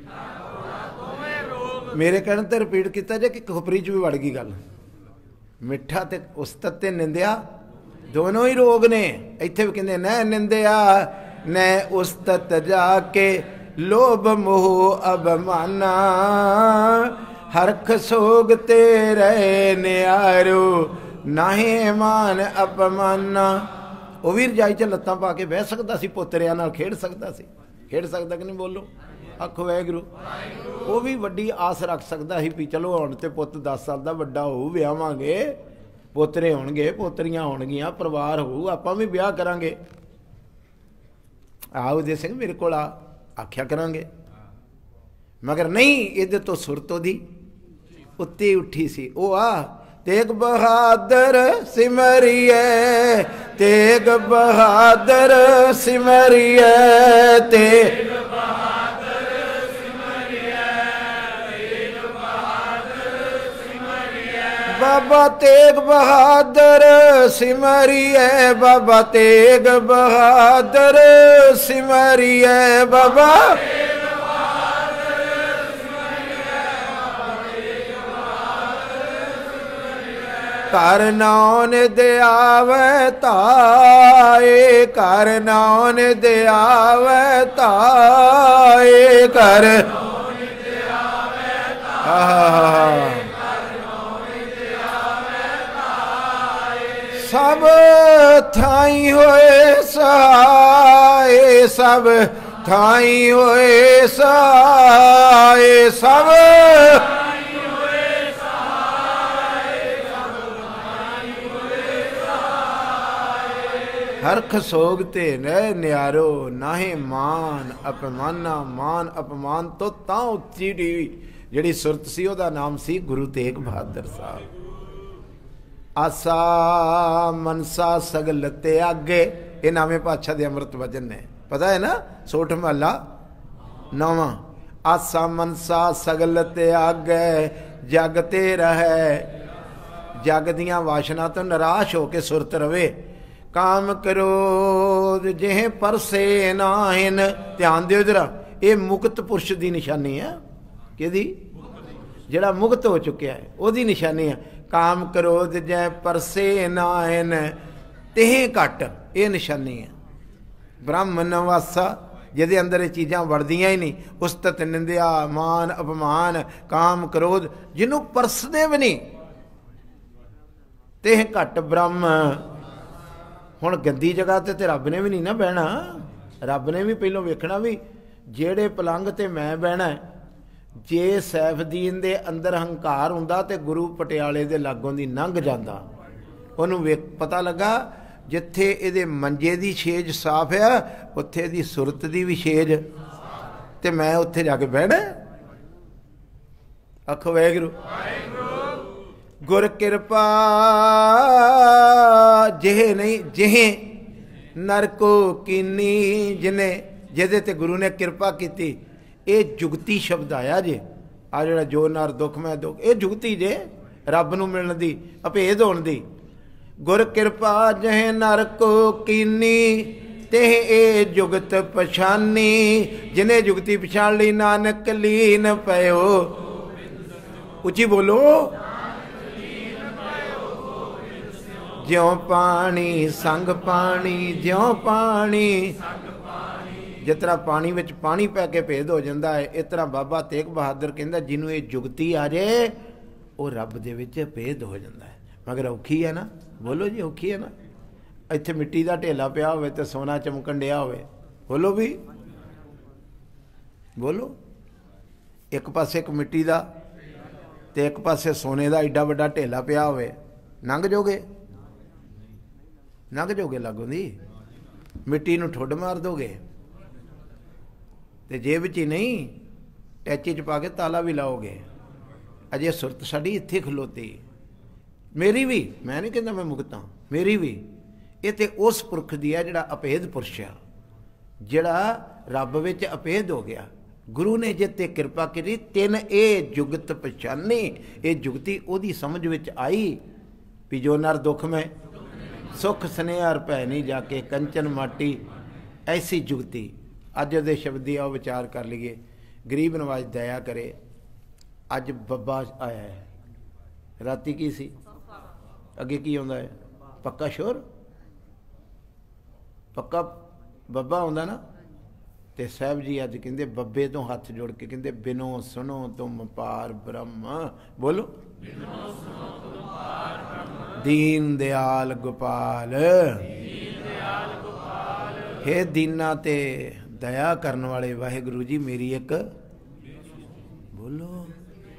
मेरे कहने ते रिपीट किया जे कि खोपरी च भी वड़ गई गल मिठा ते उस्तत ते निंदिया दोनों ही रोग ने इत्थे भी कहंदे न निंदिया न उस्तत जाके लोभ मोह अबमाना हरख सोग ते रहे नियारो नाहे मान अपमाना। वो भी रजाई च लत्तां पा के बह सकता सी पोतरियां नाल खेड सकता सी खेड सकता कि नहीं बोलो आखो वाहिगुरू। वो भी वड्डी आस रख सकता ही भी चलो हुण ते पुत्त दस साल का वड्डा होऊ विआहांगे पोतरे होणगे पोतरियां होणगियां परिवार होऊ आपां भी विआह करांगे आओ दे सिंह मेरे कोल आ आख्या करांगे मगर नहीं इहदे तो सुरत ओदी उत्ते उठी सी ओ आ तेग बहादुर सिमरिए तेग बहादुर सिमरिए तेग बाबा तेग बहादुर सिमरिए बाबा तेग बहादुर सिमरिए बाबा कर नौन दयावे ताए कर नौन दयावे ताए कर सब थाई होए सहाय सब थाई होए सहाय सब हरख सोगते न न्यारो नाहे मान अपमाना मान अपमान तो तां उच्ची जिहड़ी सुरत सी ओहदा नाम सी गुरु तेग बहादुर साहब। आसा मनसा सगल त्यागे ये नावे पातशाह दे अमृत वचन ने पता है ना सोठ महला नौवां। आसा मनसा सगल त्यागे जगते रहे जग दियां वासना तो निराश होके सुरत रवे काम करो जिह परसे नाहिन ध्यान दिओ जरा ये मुक्त पुरुष की निशानी है कि जिहड़ा मुक्त हो चुकिया है ओहदी निशानी है। काम क्रोध जै परसे नाहिन तेह घट ये निशानी है। ब्रह्म नवासा जिहदे अंदर ये चीज़ां वड़दियां ही नहीं उस्तत निंदिया मान अपमान काम क्रोध जिन्हों परसदे भी नहीं तेह घट ब्रह्म। हुण गंदी जगह ते, ते रब ने भी नहीं ना बहना रब ने भी पहलों वेखना भी जेड़े पलंग ते मैं बहना जे सैफदीन दे अंदर हंकार हुंदा ते गुरु पटियाले दे लागों दी लंघ जांदा उहनूं वे पता लगा जिथे इहदे मंजे दी छेज साफ है उत्थे दी सुरत दी भी छेज ते मैं उत्थे जाके बहना। आखो वाहिगुरू गुर कृपा जिह नहीं जिह नरको कीनी जिन्हें जिहदे ते गुरु ने कृपा की ये जुगती शब्द आया जे आ जिहड़ा जो नर दुख मैं दुख ये जुगती जे रब नूं मिलण दी अभेद होण दी। गुर कृपा जह नर को कीनी तेह ए जुगत पछानी जिन्हें जुगती पछाण ली नानक लीन पयो उची बोलो ज्यों पानी संग पानी ज्यों पानी जिस तरह पानी में पानी पै के भेद हो जाता है इस तरह बाबा तेग बहादुर कहता जिन्हों ये जुगती आ जाए वो रब दे विच भेद हो जाता है। मगर औखी है ना बोलो जी औखी है ना इत्थे मिट्टी का ढेला पिया होवे ते सोना चमकन डिया होवे बोलो भी बोलो एक पासे एक मिट्टी का ते एक पासे सोने का एडा वड्डा ढेला पिया होवे लंघ जोगे लंघ जोगे लागों दी मिट्टी नूं ठुड मार दोगे ते जेब च ही नहीं टैची च पा के ताला भी लाओगे। अजे सुरत साड़ी इत्थे खलोती मेरी भी मैं नहीं कहता मैं मुक्त हाँ मेरी भी ये तो उस पुरख दी है जिहड़ा अभेद पुरुष है जिहड़ा रब विच अभेद हो गया। गुरु ने जे ते कृपा करी तिन ए जुगत पछानी ये जुगती ओदी समझ विच आई भी जो नर दुख में सुख स्नेह भै नहीं जाके कंचन माटी ऐसी जुगती ਅੱਜ ਉਹਦੇ ਸ਼ਬਦੀ ਆਓ ਵਿਚਾਰ ਕਰ ਲਈਏ। ਗਰੀਬ ਨਵਾਜ ਦਇਆ ਕਰੇ। ਅੱਜ ਬੱਬਾ ਆਇਆ ਹੈ, ਰਾਤੀ ਕੀ ਸੀ, ਅੱਗੇ ਕੀ ਆਉਂਦਾ ਹੈ, ਪੱਕਾ ਸ਼ੋਰ, ਪੱਕਾ ਬੱਬਾ ਆਉਂਦਾ ਨਾ। ਤੇ ਸਾਹਿਬ ਜੀ ਅੱਜ ਕਹਿੰਦੇ ਬੱਬੇ ਤੋਂ ਹੱਥ ਜੋੜ ਕੇ ਕਹਿੰਦੇ ਬਿਨੋ ਸੁਣੋ ਤੁਮ ਪਾਰ ਬ੍ਰਹਮ, ਬੋਲੋ ਦੀਨ ਦਿਆਲ ਗੋਪਾਲ, ਹੇ ਦੀਨਾ ਤੇ ਦਇਆ ਕਰਨ ਵਾਲੇ ਵਾਹਿਗੁਰੂ ਜੀ ਮੇਰੀ ਇੱਕ, ਬੋਲੋ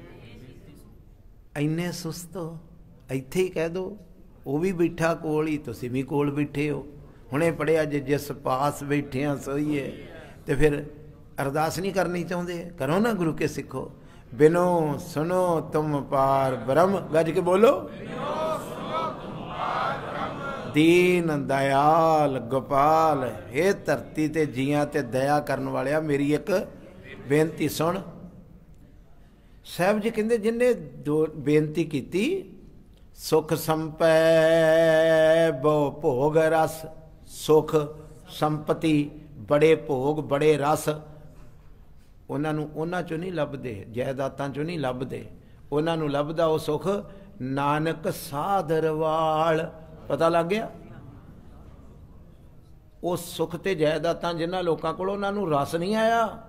ਇੰਨੇ ਸੁਸਤ ਹੋ, ਇੱਥੇ ਹੀ ਕਹਿ ਦੋ। ਉਹ ਵੀ ਬੈਠਾ ਕੋਲ ਹੀ, ਤੁਸੀਂ ਵੀ ਕੋਲ ਬੈਠੇ ਹੋ। ਹੁਣੇ ਪੜ੍ਹਿਆ ਜੇ ਜਿਸ ਪਾਸ ਬੈਠੇ ਹਾਂ ਸੋਈਏ, ਤੇ ਫਿਰ ਅਰਦਾਸ ਨਹੀਂ ਕਰਨੀ ਚਾਹੁੰਦੇ, ਕਰੋ ਨਾ ਗੁਰੂ ਕੇ ਸਿੱਖੋ। ਬਿਨੋ ਸੁਨੋ ਤੁਮ ਪਾਰ ਬ੍ਰਹਮ, ਗੱਜ ਕੇ ਬੋਲੋ ਦੀਨ ਦਇਆਲ ਗੋਪਾਲ, ਇਹ ਧਰਤੀ ਤੇ ਜੀਆਂ ਤੇ ਦਇਆ ਕਰਨ ਵਾਲਿਆ ਮੇਰੀ ਇੱਕ ਬੇਨਤੀ ਸੁਣ। ਸਾਹਿਬ ਜੀ ਕਹਿੰਦੇ ਜਿਹਨੇ ਦੋ ਬੇਨਤੀ ਕੀਤੀ, ਸੁਖ ਸੰਪੈ ਬਹੁ ਭੋਗ ਰਸ, ਸੁਖ ਸੰਪਤੀ ਬੜੇ ਭੋਗ ਬੜੇ ਰਸ, ਉਹਨਾਂ ਨੂੰ ਉਹਨਾਂ ਚੋਂ ਨਹੀਂ ਲੱਭਦੇ, ਜਾਇਦਾਦਾਂ ਚੋਂ ਨਹੀਂ ਲੱਭਦੇ, ਉਹਨਾਂ ਨੂੰ ਲੱਭਦਾ ਉਹ ਸੁਖ ਨਾਨਕ ਸਾਧਰਵਾਲ। ਪਤਾ ਲੱਗ ਗਿਆ? ਉਹ ਸੁਖ ਤੇ ਜਾਇਦਾਦਾਂ ਜਿਨ੍ਹਾਂ ਲੋਕਾਂ ਕੋਲ, ਉਹਨਾਂ ਨੂੰ ਰਸ ਨਹੀਂ ਆਇਆ।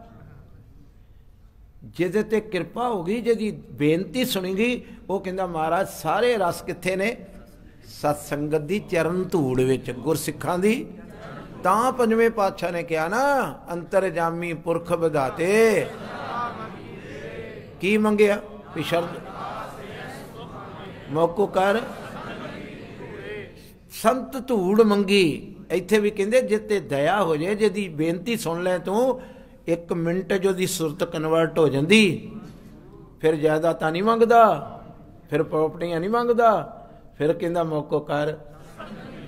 ਜਿਹਦੇ ਤੇ ਕਿਰਪਾ ਹੋ ਗਈ, ਜਿਹਦੀ ਬੇਨਤੀ ਸੁਣੀ ਗਈ, ਉਹ ਕਹਿੰਦਾ ਮਹਾਰਾਜ ਸਾਰੇ ਰਸ ਕਿੱਥੇ ਨੇ? ਸਤ ਸੰਗਤ ਦੀ ਚਰਨ ਧੂੜ ਵਿੱਚ, ਗੁਰਸਿੱਖਾਂ ਦੀ। ਤਾਂ ਪੰਜਵੇਂ ਪਾਤਸ਼ਾਹ ਨੇ ਕਿਹਾ ਨਾ, ਅੰਤਰਜਾਮੀ ਪੁਰਖ ਵਿਧਾਤੇ, ਕੀ ਮੰਗਿਆ ਵੀ ਸ਼ਰਦ ਮੌਕੋ ਕਰ ਸੰਤ ਧੂੜ ਮੰਗੀ। ਇੱਥੇ ਵੀ ਕਹਿੰਦੇ ਜਿੱਤੇ ਦਇਆ ਹੋ ਜਾਏ, ਜਿਹਦੀ ਬੇਨਤੀ ਸੁਣ ਲੈ ਤੂੰ, ਇੱਕ ਮਿੰਟ 'ਚ ਉਹਦੀ ਸੁਰਤ ਕਨਵਰਟ ਹੋ ਜਾਂਦੀ। ਫਿਰ ਜਾਇਦਾਦਾਂ ਨਹੀਂ ਮੰਗਦਾ, ਫਿਰ ਪ੍ਰੋਪਰਟੀਆਂ ਨਹੀਂ ਮੰਗਦਾ, ਫਿਰ ਕਹਿੰਦਾ ਮੌਕੋ ਕਰ